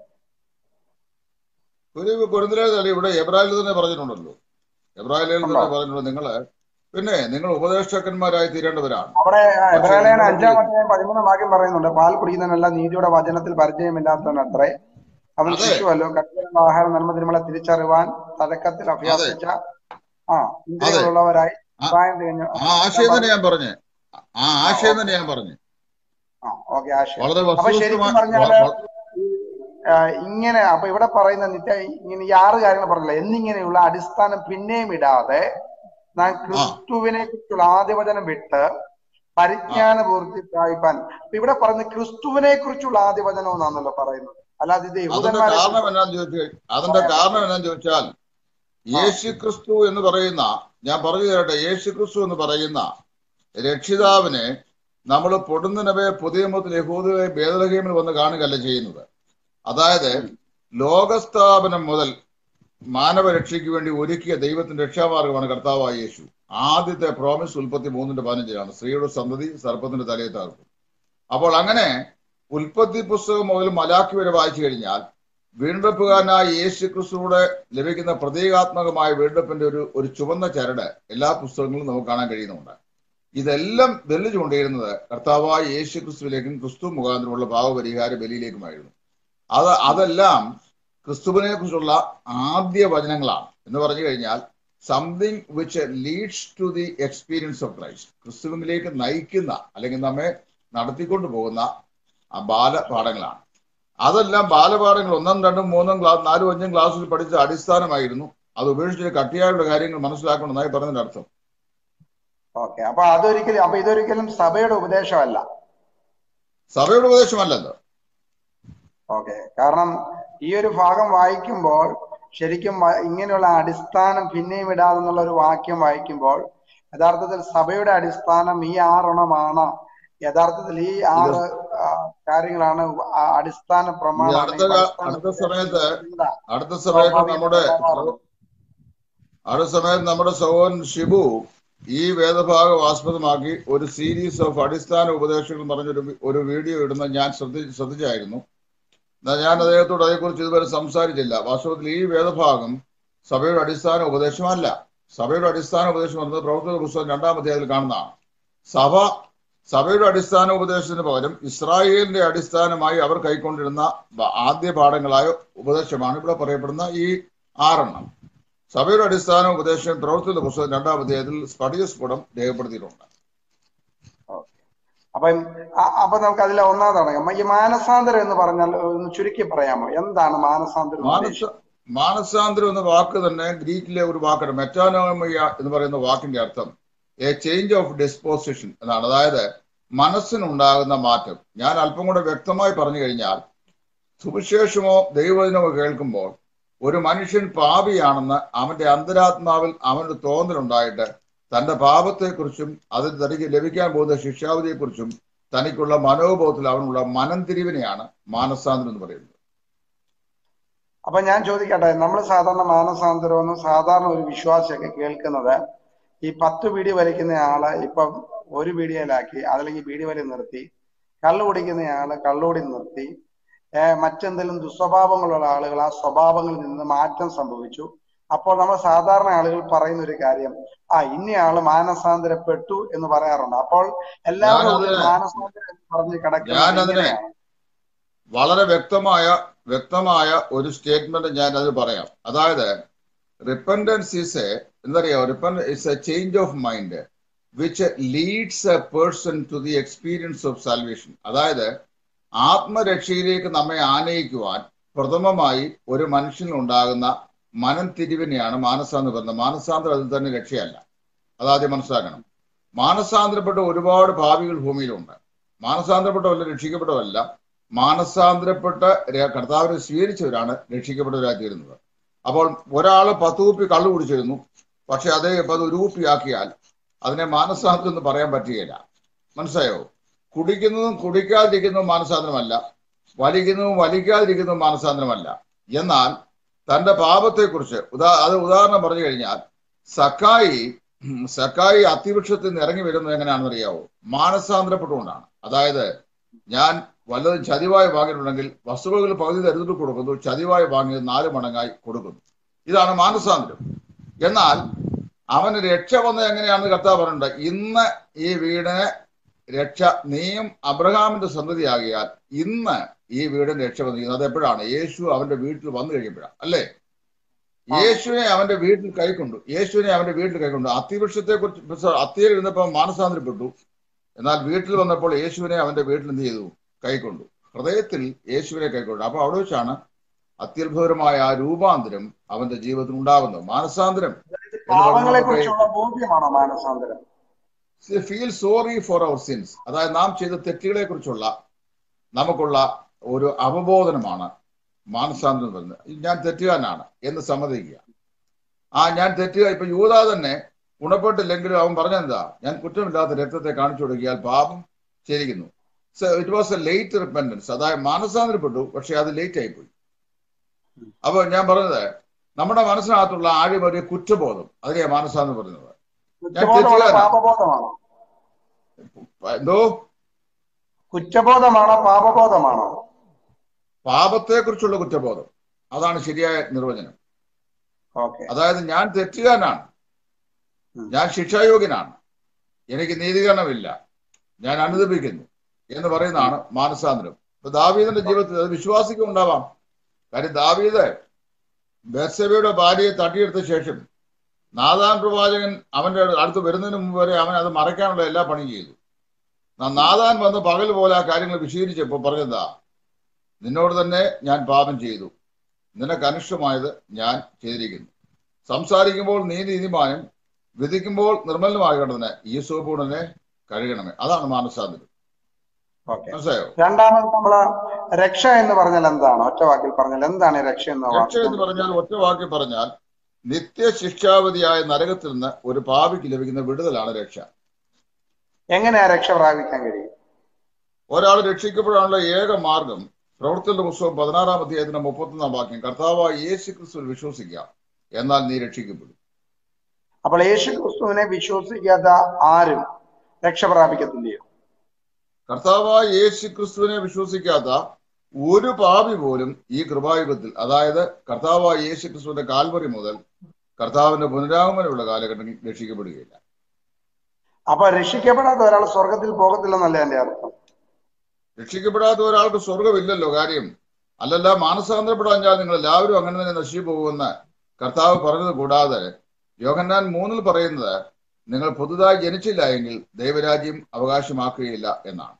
Speaker 3: കൊരിന്ത്യയിലല്ല, ഇവിടെ എബ്രാഹിം തന്നെ പറഞ്ഞിട്ടുണ്ടല്ലോ. എബ്രാഹിം തന്നെ പറഞ്ഞിട്ടുണ്ട്, നിങ്ങൾ ഉപദേഷ്ടകന്മാരായി തീരേണ്ടവരാണ്.
Speaker 2: അവിടെ എബ്രാഹിം 5-13 വാക്യം പറയുന്നുണ്ട്, പാൽ കുടിക്കുന്നതിനല്ല നീതിയുടെ വചനത്തിൽ പരിചയമില്ലാത്തവനത്രേ അവൻ ശിശുവല്ലോ, കട്ടിയുള്ള ആഹാരം നന്മ തിരുമല തിരിച്ചറിവാൻ തഴക്കത്തിൽ അഭ്യാസിച്ച ഇന്ത്യയിലുള്ളവരായി പ്രായം തികഞ്ഞ
Speaker 3: ആശയം തന്നെ ഞാൻ പറഞ്ഞു.
Speaker 2: അപ്പൊ ശരിക്കും പറഞ്ഞാല് ഇങ്ങനെ അപ്പൊ ഇവിടെ പറയുന്ന ഇങ്ങനെ ഈ 6 കാര്യങ്ങൾ പറഞ്ഞില്ല എന്നിങ്ങനെയുള്ള അടിസ്ഥാനം പിന്നെയും ഇടാതെ നാം ക്രിസ്തുവിനെ കുറിച്ചുള്ള ആദ്യവചനം വിട്ട് പരിജ്ഞാന പൂർത്തി പ്രാപിപ്പാൻ. ഇവിടെ പറയുന്നത് ക്രിസ്തുവിനെ കുറിച്ചുള്ള ആദ്യവചനം എന്നാണല്ലോ പറയുന്നത്, അല്ലാതെ ഇത്
Speaker 3: അതിന്റെ കാരണം എന്നാന്ന് ചോദിച്ചാൽ യേശു ക്രിസ്തു എന്ന് പറയുന്ന, ഞാൻ പറഞ്ഞു തരട്ടെ, യേശു ക്രിസ്തു എന്ന് പറയുന്ന രക്ഷിതാവിനെ നമ്മൾ പൊടുന്നനവെ പുതിയ നിയമത്തിൽ യഹൂദയെ ബേത്ലഹേമിൽ വന്ന് കാണുകയല്ല ചെയ്യുന്നത്. അതായത് ലോകസ്ഥാപനം മുതൽ മാനവരക്ഷയ്ക്ക് വേണ്ടി ഒരുക്കിയ ദൈവത്തിന്റെ രക്ഷാമാർഗമാണ് കർത്താവായ യേശു. ആദ്യത്തെ പ്രോമിസ് 3:15 സ്ത്രീയുടെ സന്തതി സർപ്പത്തിന്റെ തലയെ താർക്കും. അപ്പോൾ അങ്ങനെ ഉൽപ്പത്തി പുസ്തകം മുതൽ മലാക്കി വരെ വായിച്ചു കഴിഞ്ഞാൽ വീണ്ടെടുപ്പുകാരനായ യേശു ക്രിസ്തുവിടെ ലഭിക്കുന്ന പ്രതീകാത്മകമായ വീണ്ടെടുപ്പിന്റെ ഒരു ചുവന്ന ചരട് എല്ലാ പുസ്തകങ്ങളും നമുക്ക് കാണാൻ കഴിയുന്നുണ്ട്. ഇതെല്ലാം വെല്ലു ചൂണ്ടിയിരുന്നത് കർത്താവായ യേശു ക്രിസ്തുവിലേക്കും ക്രിസ്തു മുഖാന്തരമുള്ള പാവപരിഹാര ബലിയിലേക്കുമായിരുന്നു. അതെല്ലാം ക്രിസ്തുവിനെ കുറിച്ചുള്ള ആദ്യ വചനങ്ങളാണ്. എന്ന് പറഞ്ഞു കഴിഞ്ഞാൽ something which leads to the experience of Christ, ക്രിസ്തുവിലേക്ക് നയിക്കുന്ന അല്ലെങ്കിൽ നമ്മെ നടത്തിക്കൊണ്ടു പോകുന്ന ബാലപാഠങ്ങളാണ്. അതെല്ലാം ബാലപാഠങ്ങൾ 1, 2, 3, 4, 5 ക്ലാസ്സിൽ പഠിച്ച അടിസ്ഥാനമായിരുന്നു. അത് ഉപേക്ഷിച്ച് കട്ടിയായുള്ള കാര്യങ്ങൾ മനസ്സിലാക്കണമെന്നായി പറഞ്ഞതിന്റെ അർത്ഥം.
Speaker 2: ഓക്കെ, അപ്പൊ ഇതൊരിക്കലും സഭയുടെ ഉപദേശമല്ല.
Speaker 3: സഭയുടെ ഉപദേശമല്ലല്ലോ.
Speaker 2: ഓക്കെ, കാരണം ഈ ഒരു ഭാഗം വായിക്കുമ്പോൾ ശരിക്കും ഇങ്ങനെയുള്ള അടിസ്ഥാനം പിന്നെയും ഇടാതെന്നുള്ള ഒരു വാക്യം വായിക്കുമ്പോൾ യഥാർത്ഥത്തിൽ സഭയുടെ അടിസ്ഥാനം ഈ 6 യഥാർത്ഥത്തിൽ ഈ 6 കാര്യങ്ങളാണ് അടിസ്ഥാന പ്രമാണം.
Speaker 3: അടുത്ത സമയത്ത് നമ്മുടെ സഹോദരൻ ഷിബു ഈ വേദഭാഗം ആസ്പദമാക്കി ഒരു സീരീസ് ഓഫ് അടിസ്ഥാന ഉപദേശങ്ങൾ പറഞ്ഞൊരു വീഡിയോ ഇടുന്ന ഞാൻ ശ്രദ്ധിച്ചായിരുന്നു. ഞാൻ അദ്ദേഹത്തോട് അതേക്കുറിച്ച് ഇതുവരെ സംസാരിച്ചില്ല. വാസ്തവത്തിൽ ഈ വേദഭാഗം സഭയുടെ അടിസ്ഥാന ഉപദേശമല്ല. സഭയുടെ അടിസ്ഥാന ഉപദേശം പറയുന്നത് പ്രവർത്തന പുസ്തകം 2-ാം അധ്യായത്തിൽ കാണുന്നതാണ്. സഭയുടെ അടിസ്ഥാന ഉപദേശത്തിന് പകരം ഇസ്രായേലിന്റെ അടിസ്ഥാനമായി അവർ കൈക്കൊണ്ടിരുന്ന ആദ്യ പാഠങ്ങളായ ഉപദേശമാണ് ഇവിടെ പറയപ്പെടുന്ന ഈ 6. സഭയുടെ അടിസ്ഥാന ഉപദേശം പ്രവർത്തന പുസ്തകം 2-ാം അധ്യായത്തിൽ സ്ഫടികസ്ഫുടം രേഖപ്പെടുത്തിയിട്ടുണ്ട്.
Speaker 2: അപ്പൊ നമുക്ക് അതിലെ ഒന്നാമതാണ് ഈ മാനസാന്തരം എന്ന് പറഞ്ഞാൽ ഒന്ന് ചുരുക്കി പറയാമോ? എന്താണ് മാനസാന്തരം?
Speaker 3: മാനസാന്തരം എന്ന വാക്ക് തന്നെ ഗ്രീക്കിലെ ഒരു വാക്കാണ്. മെറ്റാനോമിയ എന്ന് പറയുന്ന വാക്കിന്റെ അർത്ഥം എ ചേഞ്ച് ഓഫ് ഡിസ്പോസിഷൻ എന്നാണ്. അതായത് മനസ്സിനുണ്ടാകുന്ന മാറ്റം. ഞാൻ അല്പം കൂടെ വ്യക്തമായി പറഞ്ഞു കഴിഞ്ഞാൽ, സുവിശേഷമോ ദൈവവചനമോ കേൾക്കുമ്പോൾ ഒരു മനുഷ്യൻ പാപിയാണെന്ന് അവന്റെ അന്തരാത്മാവിൽ അവനൊരു തോന്നലുണ്ടായിട്ട് തന്റെ പാപത്തെക്കുറിച്ചും അതിൽ തനിക്ക് ലഭിക്കാൻ പോകുന്ന ശിക്ഷാവിധിയെക്കുറിച്ചും തനിക്കുള്ള മനോബോധത്തിൽ അവനുള്ള മനംതിരിവിനെയാണ് മാനസാന്തരം എന്ന് പറയുന്നത്.
Speaker 2: അപ്പൊ ഞാൻ ചോദിക്കട്ടെ, നമ്മൾ സാധാരണ മാനസാന്തരമെന്ന് സാധാരണ ഒരു വിശ്വാസിയൊക്കെ കേൾക്കുന്നത് ഈ 10 ബീഡി വലിക്കുന്ന ആള് ഇപ്പം 1 ബീഡിയിലാക്കി, അതല്ലെങ്കിൽ ബീഡി വലി നിർത്തി, കള്ളു കുടിക്കുന്നയാള് കള്ളുകൂടി നിർത്തി, മറ്റെന്തെങ്കിലും ദുസ്വഭാവങ്ങളുള്ള ആളുകൾ ആ സ്വഭാവങ്ങളിൽ നിന്ന് മാറ്റം സംഭവിച്ചു. അപ്പോൾ നമ്മൾ സാധാരണ ആളുകൾ പറയുന്ന ഒരു കാര്യം, ഇന്നയാള് മാനസാന്തരപ്പെട്ടു എന്ന് പറയാറുണ്ട്. അപ്പോൾ എല്ലാവരും മാനസാന്തരം എന്ന് പറഞ്ഞ് കിടക്കുന്നത്
Speaker 3: വളരെ വ്യക്തമായ ഒരു സ്റ്റേറ്റ്മെന്റ് ഞാൻ അത് പറയാം. അതായത് repentance is a change of mind which leads a person to the experience of salvation. അതായത് ആത്മരക്ഷയിലേക്ക് നമ്മെ ആനയിക്കുവാൻ പ്രഥമമായി ഒരു മനുഷ്യനുണ്ടാകുന്ന മനംതിരിവിനെയാണ് മാനസാന്തരം പറയുന്നത്. മാനസാന്തരം അതിൽ തന്നെ രക്ഷയല്ല. അതാദ്യം മനസ്സിലാക്കണം. മാനസാന്തരപ്പെട്ട ഒരുപാട് ഭാവികൾ ഭൂമിയിലുണ്ട്. മാനസാന്തരപ്പെട്ടവല്ല രക്ഷിക്കപ്പെട്ടവല്ല. മാനസാന്തരപ്പെട്ട കർത്താവിനെ സ്വീകരിച്ചവരാണ് രക്ഷിക്കപ്പെട്ടവരായി തീരുന്നത്. അപ്പോൾ ഒരാൾ 10 കുപ്പി കള്ളു കുടിച്ചിരുന്നു, പക്ഷെ അതേ 1 കുപ്പിയാക്കിയാൽ അതിനെ മാനസാന്തരം എന്ന് പറയാൻ പറ്റുകയില്ല. മനസ്സിലായോ? കുടിക്കുന്നതും കുടിക്കാതിരിക്കുന്നതും മാനസാന്തരമല്ല, വലിക്കുന്നതും വലിക്കാതിരിക്കുന്നതും മാനസാന്തരമല്ല. എന്നാൽ തന്റെ പാപത്തെക്കുറിച്ച് അത് ഉദാഹരണം പറഞ്ഞു കഴിഞ്ഞാൽ, സക്കായി അത്തിവൃക്ഷത്തിൽ നിന്ന് ഇറങ്ങി വരുന്നത് എങ്ങനെയാണെന്ന് അറിയാവോ? മാനസാന്തരപ്പെട്ടുകൊണ്ടാണ്. അതായത്, ഞാൻ വല്ലതും ചതിവായി വാങ്ങിയിട്ടുണ്ടെങ്കിൽ വസ്തുവകൾ പകുതി തരുന്നിട്ട് കൊടുക്കുന്നു, ചതിവായി വാങ്ങിയത് 4 മടങ്ങായി കൊടുക്കുന്നു. ഇതാണ് മാനസാന്തരം. എന്നാൽ അവന് രക്ഷ വന്നത് എങ്ങനെയാണെന്ന് കർത്താവ് പറഞ്ഞിട്ടുണ്ട്. ഇന്ന് ഈ വീടിന് രക്ഷ, നീയും അബ്രഹാമിന്റെ സന്തതിയാകിയാൽ ഇന്ന് ഈ വീടിന് രക്ഷ വന്നിരിക്കുന്നത്. അത് എപ്പോഴാണ്? യേശു അവന്റെ വീട്ടിൽ വന്നു കഴിയുമ്പോഴാണ്, അല്ലേ? യേശുവിനെ അവന്റെ വീട്ടിൽ കൈക്കൊണ്ടു. അത്തിവൃക്ഷത്തെ കുറിച്ച് അത്തിയിൽ ഇരുന്നപ്പോൾ മാനസാന്തരപ്പെട്ടു. എന്നാൽ വീട്ടിൽ വന്നപ്പോൾ യേശുവിനെ അവന്റെ വീട്ടിൽ എന്ത് ചെയ്തു? കൈക്കൊണ്ടു. ഹൃദയത്തിൽ യേശുവിനെ കൈക്കൊണ്ടു. അപ്പൊ അവിടെ വെച്ചാണ് അത്യത്ഭുതമായ ആ രൂപാന്തരം അവന്റെ ജീവിതത്തിൽ ഉണ്ടാകുന്നത്. മാനസാന്തരം feel sorry for our sins. അതായത്, നാം ചെയ്ത തെറ്റുകളെ കുറിച്ചുള്ള നമുക്കുള്ള ഒരു അവബോധനമാണ് മാനസാന്തരം വരുന്നത്. ഞാൻ തെറ്റുകാരനാണ് എന്ന് സമ്മതിക്കുക. ഞാൻ തെറ്റുകാർ. ഇപ്പൊ യൂദാ തന്നെ ഗുണപ്പെട്ടില്ലെങ്കിലും അവൻ പറഞ്ഞെന്താ? ഞാൻ കുറ്റമില്ലാത്ത രക്തത്തെ കാണിച്ചു കൊടുക്കിയാൽ പാപം ചെയ്തിരിക്കുന്നു. It was a late repentance. അതായത് മാനസാന്തരപ്പെട്ടു, പക്ഷെ അത് ലേറ്റ് ആയിപ്പോയി. അപ്പൊ ഞാൻ പറഞ്ഞത്, നമ്മുടെ മനസ്സിനകത്തുള്ള ആഴമേറിയ കുറ്റബോധം, അതിനെയാണ് മാനസാന്തരം പറയുന്നത്. ഞാൻ തെറ്റുകാരനാണ്. എന്തോ?
Speaker 2: കുറ്റബോധമാണോ പാപബോധമാണോ?
Speaker 3: പാപത്തെ കുറിച്ചുള്ള കുറ്റബോധം, അതാണ് ശരിയായ നിർവചനം. അതായത്, ഞാൻ തെറ്റുകാരനാണ്, ഞാൻ ശിക്ഷായോഗ്യനാണ്, എനിക്ക് നീതീകരണമില്ല, ഞാൻ അനുദപിക്കുന്നു എന്ന് പറയുന്നതാണ് മാനസാന്തരം. ഇപ്പൊ ദാവീദിന്റെ ജീവിതത്തിൽ അത് വിശ്വാസിക്കും ഉണ്ടാവാം. കാര്യം ദാവീദ് ബത്ശേബയുടെ ഭാര്യയെ തട്ടിയെടുത്ത ശേഷം നാഥാൻ പ്രവാചകൻ അവന്റെ അടുത്ത് വരുന്നതിന് മുമ്പ് വരെ അവൻ അത് മറയ്ക്കാനുള്ള എല്ലാ പണിയും ചെയ്തു. നാഥാൻ വന്ന് പകൽ പോലെ ആ കാര്യങ്ങൾ വിശദീകരിച്ചപ്പോൾ പറഞ്ഞെന്താ? നിന്നോട് തന്നെ ഞാൻ പാപം ചെയ്തു, നിനക്ക് അനിഷ്ടമായത് ഞാൻ ചെയ്തിരിക്കുന്നു. സംസാരിക്കുമ്പോൾ നീ നീതിമാനും വിധിക്കുമ്പോൾ നിർമ്മലനുമാകേണ്ടതിന് ഈ സോപ്പുടനെ കഴുകണമേ. അതാണ് മാനസാന്തരം. മനസ്സിലായോ?
Speaker 2: രണ്ടാമത് നമ്മള് രക്ഷ എന്ന് പറഞ്ഞാൽ എന്താണ്? ഒറ്റ വാക്കിൽ പറഞ്ഞാൽ എന്താണ് രക്ഷ എന്ന്?
Speaker 3: രക്ഷ എന്ന് പറഞ്ഞാൽ ഒറ്റ വാക്കിൽ പറഞ്ഞാൽ നിത്യശിക്ഷാവധിയായ നരകത്തിൽ നിന്ന് ഒരു പാപിക്ക് ലഭിക്കുന്ന വിടുതലാണ് രക്ഷ.
Speaker 2: എങ്ങനെയാ രക്ഷ പ്രാപിക്കാൻ കഴിയും?
Speaker 3: ഒരാൾ രക്ഷിക്കപ്പെടാനുള്ള ഏക മാർഗം പ്രവൃത്തികളുടെ പുസ്തകം 16-ാം അധ്യായത്തിന്റെ 31-ാം വാക്യം, കർത്താവായ യേശു ക്രിസ്തുവിൽ വിശ്വസിക്കുക, എന്നാൽ നീ രക്ഷിക്കപ്പെടും.
Speaker 2: അപ്പോൾ യേശു ക്രിസ്തുവിനെ വിശ്വസിക്കാത്ത ആരും രക്ഷ പ്രാപിക്കത്തില്ലയോ?
Speaker 3: കർത്താവായ യേശു ക്രിസ്തുവിനെ വിശ്വസിക്കാത്ത ഒരു പാപി പോലും ഈ കൃപായുഗത്തിൽ, അതായത് കർത്താവായ യേശു ക്രിസ്തുവിന്റെ കാൽവറി മുതൽ കർത്താവിന്റെ പുനരാഗമനമുള്ള കാലഘട്ടത്തിൽ രക്ഷിക്കപ്പെടുകയില്ല.
Speaker 2: അപ്പൊ രക്ഷിക്കപ്പെടാത്ത ഒരാൾ സ്വർഗത്തിൽ പോകത്തില്ലെന്നല്ല എന്റെ അർത്ഥം.
Speaker 3: രക്ഷിക്കപ്പെടാത്ത ഒരാൾക്ക് സ്വർഗമില്ലല്ലോ. കാര്യം അല്ലല്ല, മാനസാന്തരപ്പെടാഞ്ഞാൽ നിങ്ങൾ എല്ലാവരും അങ്ങനെ തന്നെ നശിച്ചു പോകുമെന്ന് കർത്താവ് പറഞ്ഞത് കൂടാതെ യോഹന്നാൻ 3-ൽ പറയുന്നത്, നിങ്ങൾ പുതുതായി ജനിച്ചില്ല എങ്കിൽ ദൈവരാജ്യം അവകാശമാക്കുകയില്ല എന്നാണ്.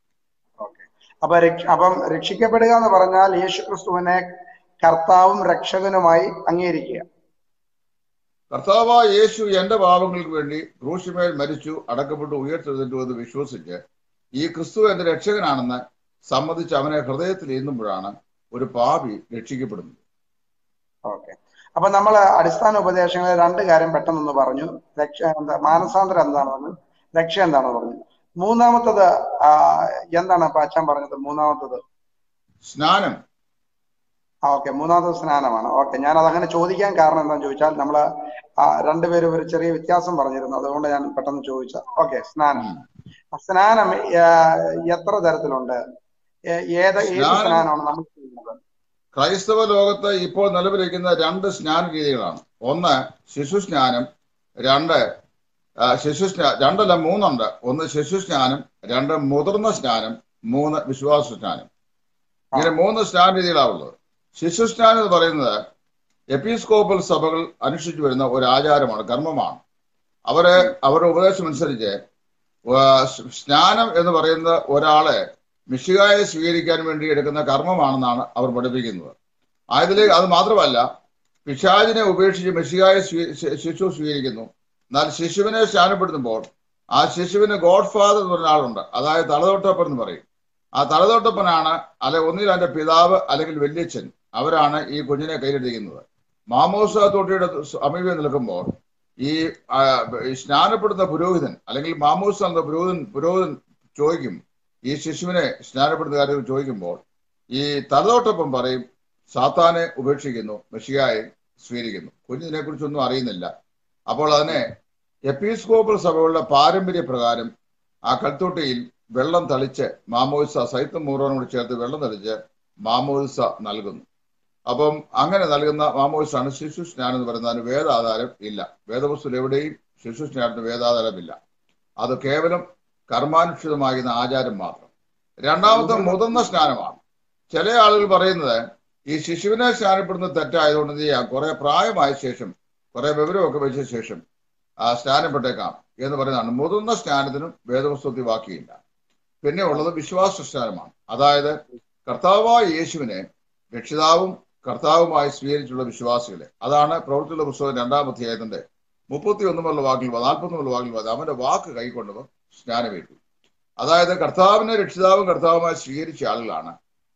Speaker 2: അപ്പം രക്ഷിക്കപ്പെടുക എന്ന് പറഞ്ഞാൽ യേശു ക്രിസ്തുവിനെ കർത്താവും രക്ഷകനുമായി അംഗീകരിക്കുക.
Speaker 3: കർത്താവായ യേശു എന്റെ പാപങ്ങൾക്ക് വേണ്ടി ക്രൂശിന്മേൽ മരിച്ചു, അടക്കപ്പെട്ടു, ഉയർത്തെഴുന്നേറ്റു എന്ന് വിശ്വസിച്ച് ഈ ക്രിസ്തു എന്റെ രക്ഷകനാണെന്ന് സമ്മതിച്ച് അവനെ ഹൃദയത്തിൽ എഴുതുമ്പോഴാണ് ഒരു പാപി രക്ഷിക്കപ്പെടുന്നത്.
Speaker 2: ഓക്കെ. അപ്പൊ നമ്മള് അടിസ്ഥാന ഉപദേശങ്ങളിൽ 2 കാര്യം പെട്ടെന്നൊന്ന് പറഞ്ഞു. മാനസാന്തരം എന്താണെന്ന്, രക്ഷ എന്താണെന്ന് പറഞ്ഞു. മൂന്നാമത്തത് എന്താണ് അച്ഛൻ പറഞ്ഞത്? മൂന്നാമത്തത്
Speaker 3: സ്നാനം.
Speaker 2: ഓക്കെ, മൂന്നാമത്തത് സ്നാനമാണ്. ഓക്കെ, ഞാൻ അതങ്ങനെ ചോദിക്കാൻ കാരണം എന്താണെന്ന് ചോദിച്ചാൽ നമ്മള് രണ്ടുപേരും ഒരു ചെറിയ വ്യത്യാസം പറഞ്ഞിരുന്നു, അതുകൊണ്ട് ഞാൻ പെട്ടെന്ന് ചോദിച്ച. ഓക്കെ, സ്നാനം. സ്നാനം എത്ര തരത്തിലുണ്ട്? ഏത് സ്നാനമാണ് നമ്മൾ ചെയ്യുന്നത്?
Speaker 3: ക്രൈസ്തവ ലോകത്ത് ഇപ്പോൾ നിലവിലിരിക്കുന്ന 2 സ്നാന രീതികളാണ്. ഒന്ന് ശിശുസ്നാനം, 2 രണ്ടല്ല 3 ഉണ്ട്. 1 ശിശുസ്നാനം, 2 മുതിർന്ന സ്നാനം, 3 വിശ്വാസ സ്നാനം. ഇങ്ങനെ 3 സ്നാന രീതികളാണുള്ളത്. ശിശുസ്നാനം എന്ന് പറയുന്നത് എപ്പിസ്കോപ്പൽ സഭകൾ അനുഷ്ഠിച്ചു വരുന്ന ഒരു ആചാരമാണ്, കർമ്മമാണ്. അവരുടെ ഉപദേശം അനുസരിച്ച് സ്നാനം എന്ന് പറയുന്നത് ഒരാളെ മിശിഹായെ സ്വീകരിക്കാൻ വേണ്ടി എടുക്കുന്ന കർമ്മമാണെന്നാണ് അവർ പഠിപ്പിക്കുന്നത്. അത് മാത്രമല്ല, പിശാചിനെ ഉപേക്ഷിച്ച് മിശിഹായെ ശിശു സ്വീകരിക്കുന്നു. എന്നാൽ ശിശുവിനെ സ്നാനപ്പെടുത്തുമ്പോൾ ആ ശിശുവിന് ഗോഡ് ഫാദർ എന്ന് പറഞ്ഞ ആളുണ്ട്, അതായത് തലതൊട്ടപ്പൻ എന്ന് പറയും. ആ തലതൊട്ടപ്പനാണ്, ഒന്നിൽ അതിന്റെ പിതാവ് അല്ലെങ്കിൽ വല്യച്ഛൻ, അവരാണ് ഈ കുഞ്ഞിനെ കയ്യിലെടുക്കുന്നത്. മാമോസ തൊട്ടിയുടെ സമീപം നിൽക്കുമ്പോൾ ഈ സ്നാനപ്പെടുന്ന പുരോഹിതൻ അല്ലെങ്കിൽ മാമോസ എന്ന പുരോഹിതൻ ചോദിക്കും, ഈ ശിശുവിനെ സ്നാനപ്പെടുന്ന കാര്യം ചോദിക്കുമ്പോൾ ഈ തലതൊട്ടൊപ്പം പറയും സാത്താനെ ഉപേക്ഷിക്കുന്നു, മെഷിഹായെ സ്വീകരിക്കുന്നു. കുഞ്ഞിനെ കുറിച്ചൊന്നും അറിയുന്നില്ല. അപ്പോൾ അതിനെ എപ്പിസ്കോപ്പൽ സഭകളുടെ പാരമ്പര്യ പ്രകാരം ആ കൽത്തൊട്ടിയിൽ വെള്ളം തളിച്ച് മാമോദിസ സൈത്തും മൂറോനോട് ചേർത്ത് വെള്ളം തളിച്ച് മാമോദിസ നൽകുന്നു. അപ്പം അങ്ങനെ നൽകുന്ന മാമോദിസാണ് ശിശു സ്നാനം എന്ന് പറയുന്നത്. അതിന് വേദാധാരം ഇല്ല. വേദപുസ്തകത്തിൽ എവിടെയും ശിശു സ്നാനത്തിന് വേദാധാരമില്ല. അത് കേവലം കർമാനുഷ്ഠിതമാകുന്ന ആചാരം മാത്രം. രണ്ടാമത്തെ മുതിർന്ന സ്നാനമാണ്. ചില ആളുകൾ പറയുന്നത് ഈ ശിശുവിനെ സ്നാനപ്പെടുന്നത് തെറ്റായതുകൊണ്ട് എന്ത് ചെയ്യാം, കുറെ പ്രായമായ ശേഷം കുറെ വിവരമൊക്കെ വെച്ച ശേഷം സ്നാനപ്പെട്ടേക്കാം എന്ന് പറയുന്നതാണ്. മുതിർന്ന സ്നാനത്തിനും വേദപുസ്തകത്തിൽ വാക്കിയില്ല. പിന്നെ ഉള്ളത് വിശ്വാസ സ്നാനമാണ്. അതായത് കർത്താവായ യേശുവിനെ രക്ഷിതാവും കർത്താവുമായി സ്വീകരിച്ചുള്ള വിശ്വാസികളെ. അതാണ് പ്രവൃത്തിയുള്ള പുസ്തകം 2-ാം അധ്യായത്തിന്റെ 31 വാക്കിൽ 41 വാക്കിൽ അവന്റെ വാക്ക് കൈക്കൊണ്ടവർ സ്നാനമേറ്റു. അതായത് കർത്താവിനെ രക്ഷിതാവും കർത്താവുമായി സ്വീകരിച്ച ആളുകളാണ്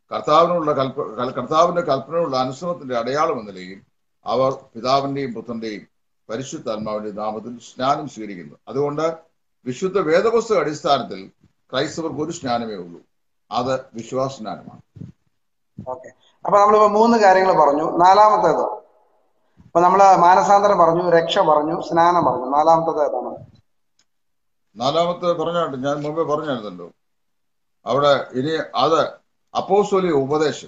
Speaker 3: കർത്താവിന്റെ കൽപ്പനയുള്ള അനുസരണത്തിന്റെ അടയാളം എന്ന നിലയിൽ അവർ പിതാവിന്റെയും പുത്രന്റെയും പരിശുദ്ധാത്മാവിന്റെയും നാമത്തിൽ സ്നാനം സ്വീകരിക്കുന്നു. അതുകൊണ്ട് വിശുദ്ധ വേദപുസ്തക അടിസ്ഥാനത്തിൽ ക്രൈസ്തവർക്ക് ഒരു സ്നാനമേ ഉള്ളൂ. അത് വിശ്വാസ സ്നാനമാണ്.
Speaker 2: ഓക്കെ, അപ്പൊ നമ്മളിപ്പോ 3 കാര്യങ്ങൾ പറഞ്ഞു. നാലാമത്തേത് ഇപ്പൊ നമ്മള് മാനസാന്തരം പറഞ്ഞു, രക്ഷ പറഞ്ഞു, സ്നാനം പറഞ്ഞു. നാലാമത്തേത് ഏതാണ്?
Speaker 3: നാലാമത്തെ പറഞ്ഞാണ്ട് ഞാൻ മുമ്പേ പറഞ്ഞിരുന്നല്ലോ. അവിടെ ഇനി അത് അപ്പോസ്തോലിക ഉപദേശം.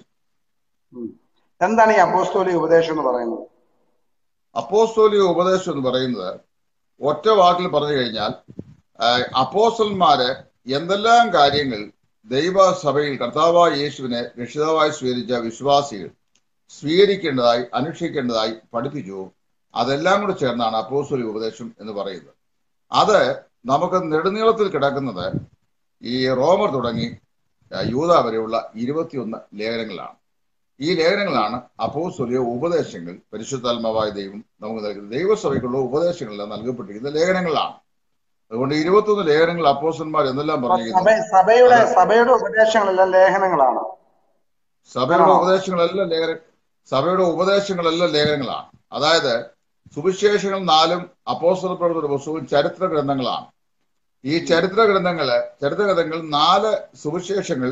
Speaker 2: എന്താണ് ഈ അപ്പോസ്തോലിക ഉപദേശം എന്ന് പറയുന്നത്?
Speaker 3: അപ്പോസ്തോലിക ഉപദേശം എന്ന് പറയുന്നത് ഒറ്റ വാക്കിൽ പറഞ്ഞു കഴിഞ്ഞാൽ അപ്പോസ്തലന്മാര് എന്തെല്ലാം കാര്യങ്ങൾ ദൈവസഭയിൽ കർത്താവായ യേശുവിനെ രക്ഷിതാവായി സ്വീകരിച്ച വിശ്വാസികൾ സ്വീകരിക്കേണ്ടതായി അനുഷ്ഠിക്കേണ്ടതായി പഠിപ്പിച്ചു, അതെല്ലാം കൂടെ ചേർന്നാണ് അപ്പോസ്തോലിക ഉപദേശം എന്ന് പറയുന്നത്. അത് നമുക്ക് നെടുനീളത്തിൽ കിടക്കുന്നത് ഈ റോമർ തുടങ്ങി യൂദ വരെയുള്ള 21 ലേഖനങ്ങളാണ്. ഈ ലേഖനങ്ങളാണ് അപ്പോസ്തോലിക ഉപദേശങ്ങൾ. പരിശുദ്ധാത്മാവായ ദൈവം നമുക്ക് നൽകുന്ന ദൈവസഭയ്ക്കുള്ള ഉപദേശങ്ങളെല്ലാം നൽകപ്പെട്ടിരിക്കുന്ന ലേഖനങ്ങളാണ്. അതുകൊണ്ട് 21 ലേഖനങ്ങൾ അപ്പോസ്തലന്മാർ എന്നെല്ലാം പറഞ്ഞിരിക്കുന്നത്
Speaker 2: സഭയുടെ ഉപദേശങ്ങളെല്ലാം ലേഖനങ്ങളാണ്.
Speaker 3: സഭയുടെ ഉപദേശങ്ങളെല്ലാം ലേഖനങ്ങളാണ്. അതായത് സുവിശേഷങ്ങൾ 4 അപ്പോസ്തല പ്രവൃത്തിയുടെ പുസ്തകവും ചരിത്ര ഗ്രന്ഥങ്ങളാണ്. ഈ ചരിത്ര ഗ്രന്ഥങ്ങൾ 4 സുവിശേഷങ്ങൾ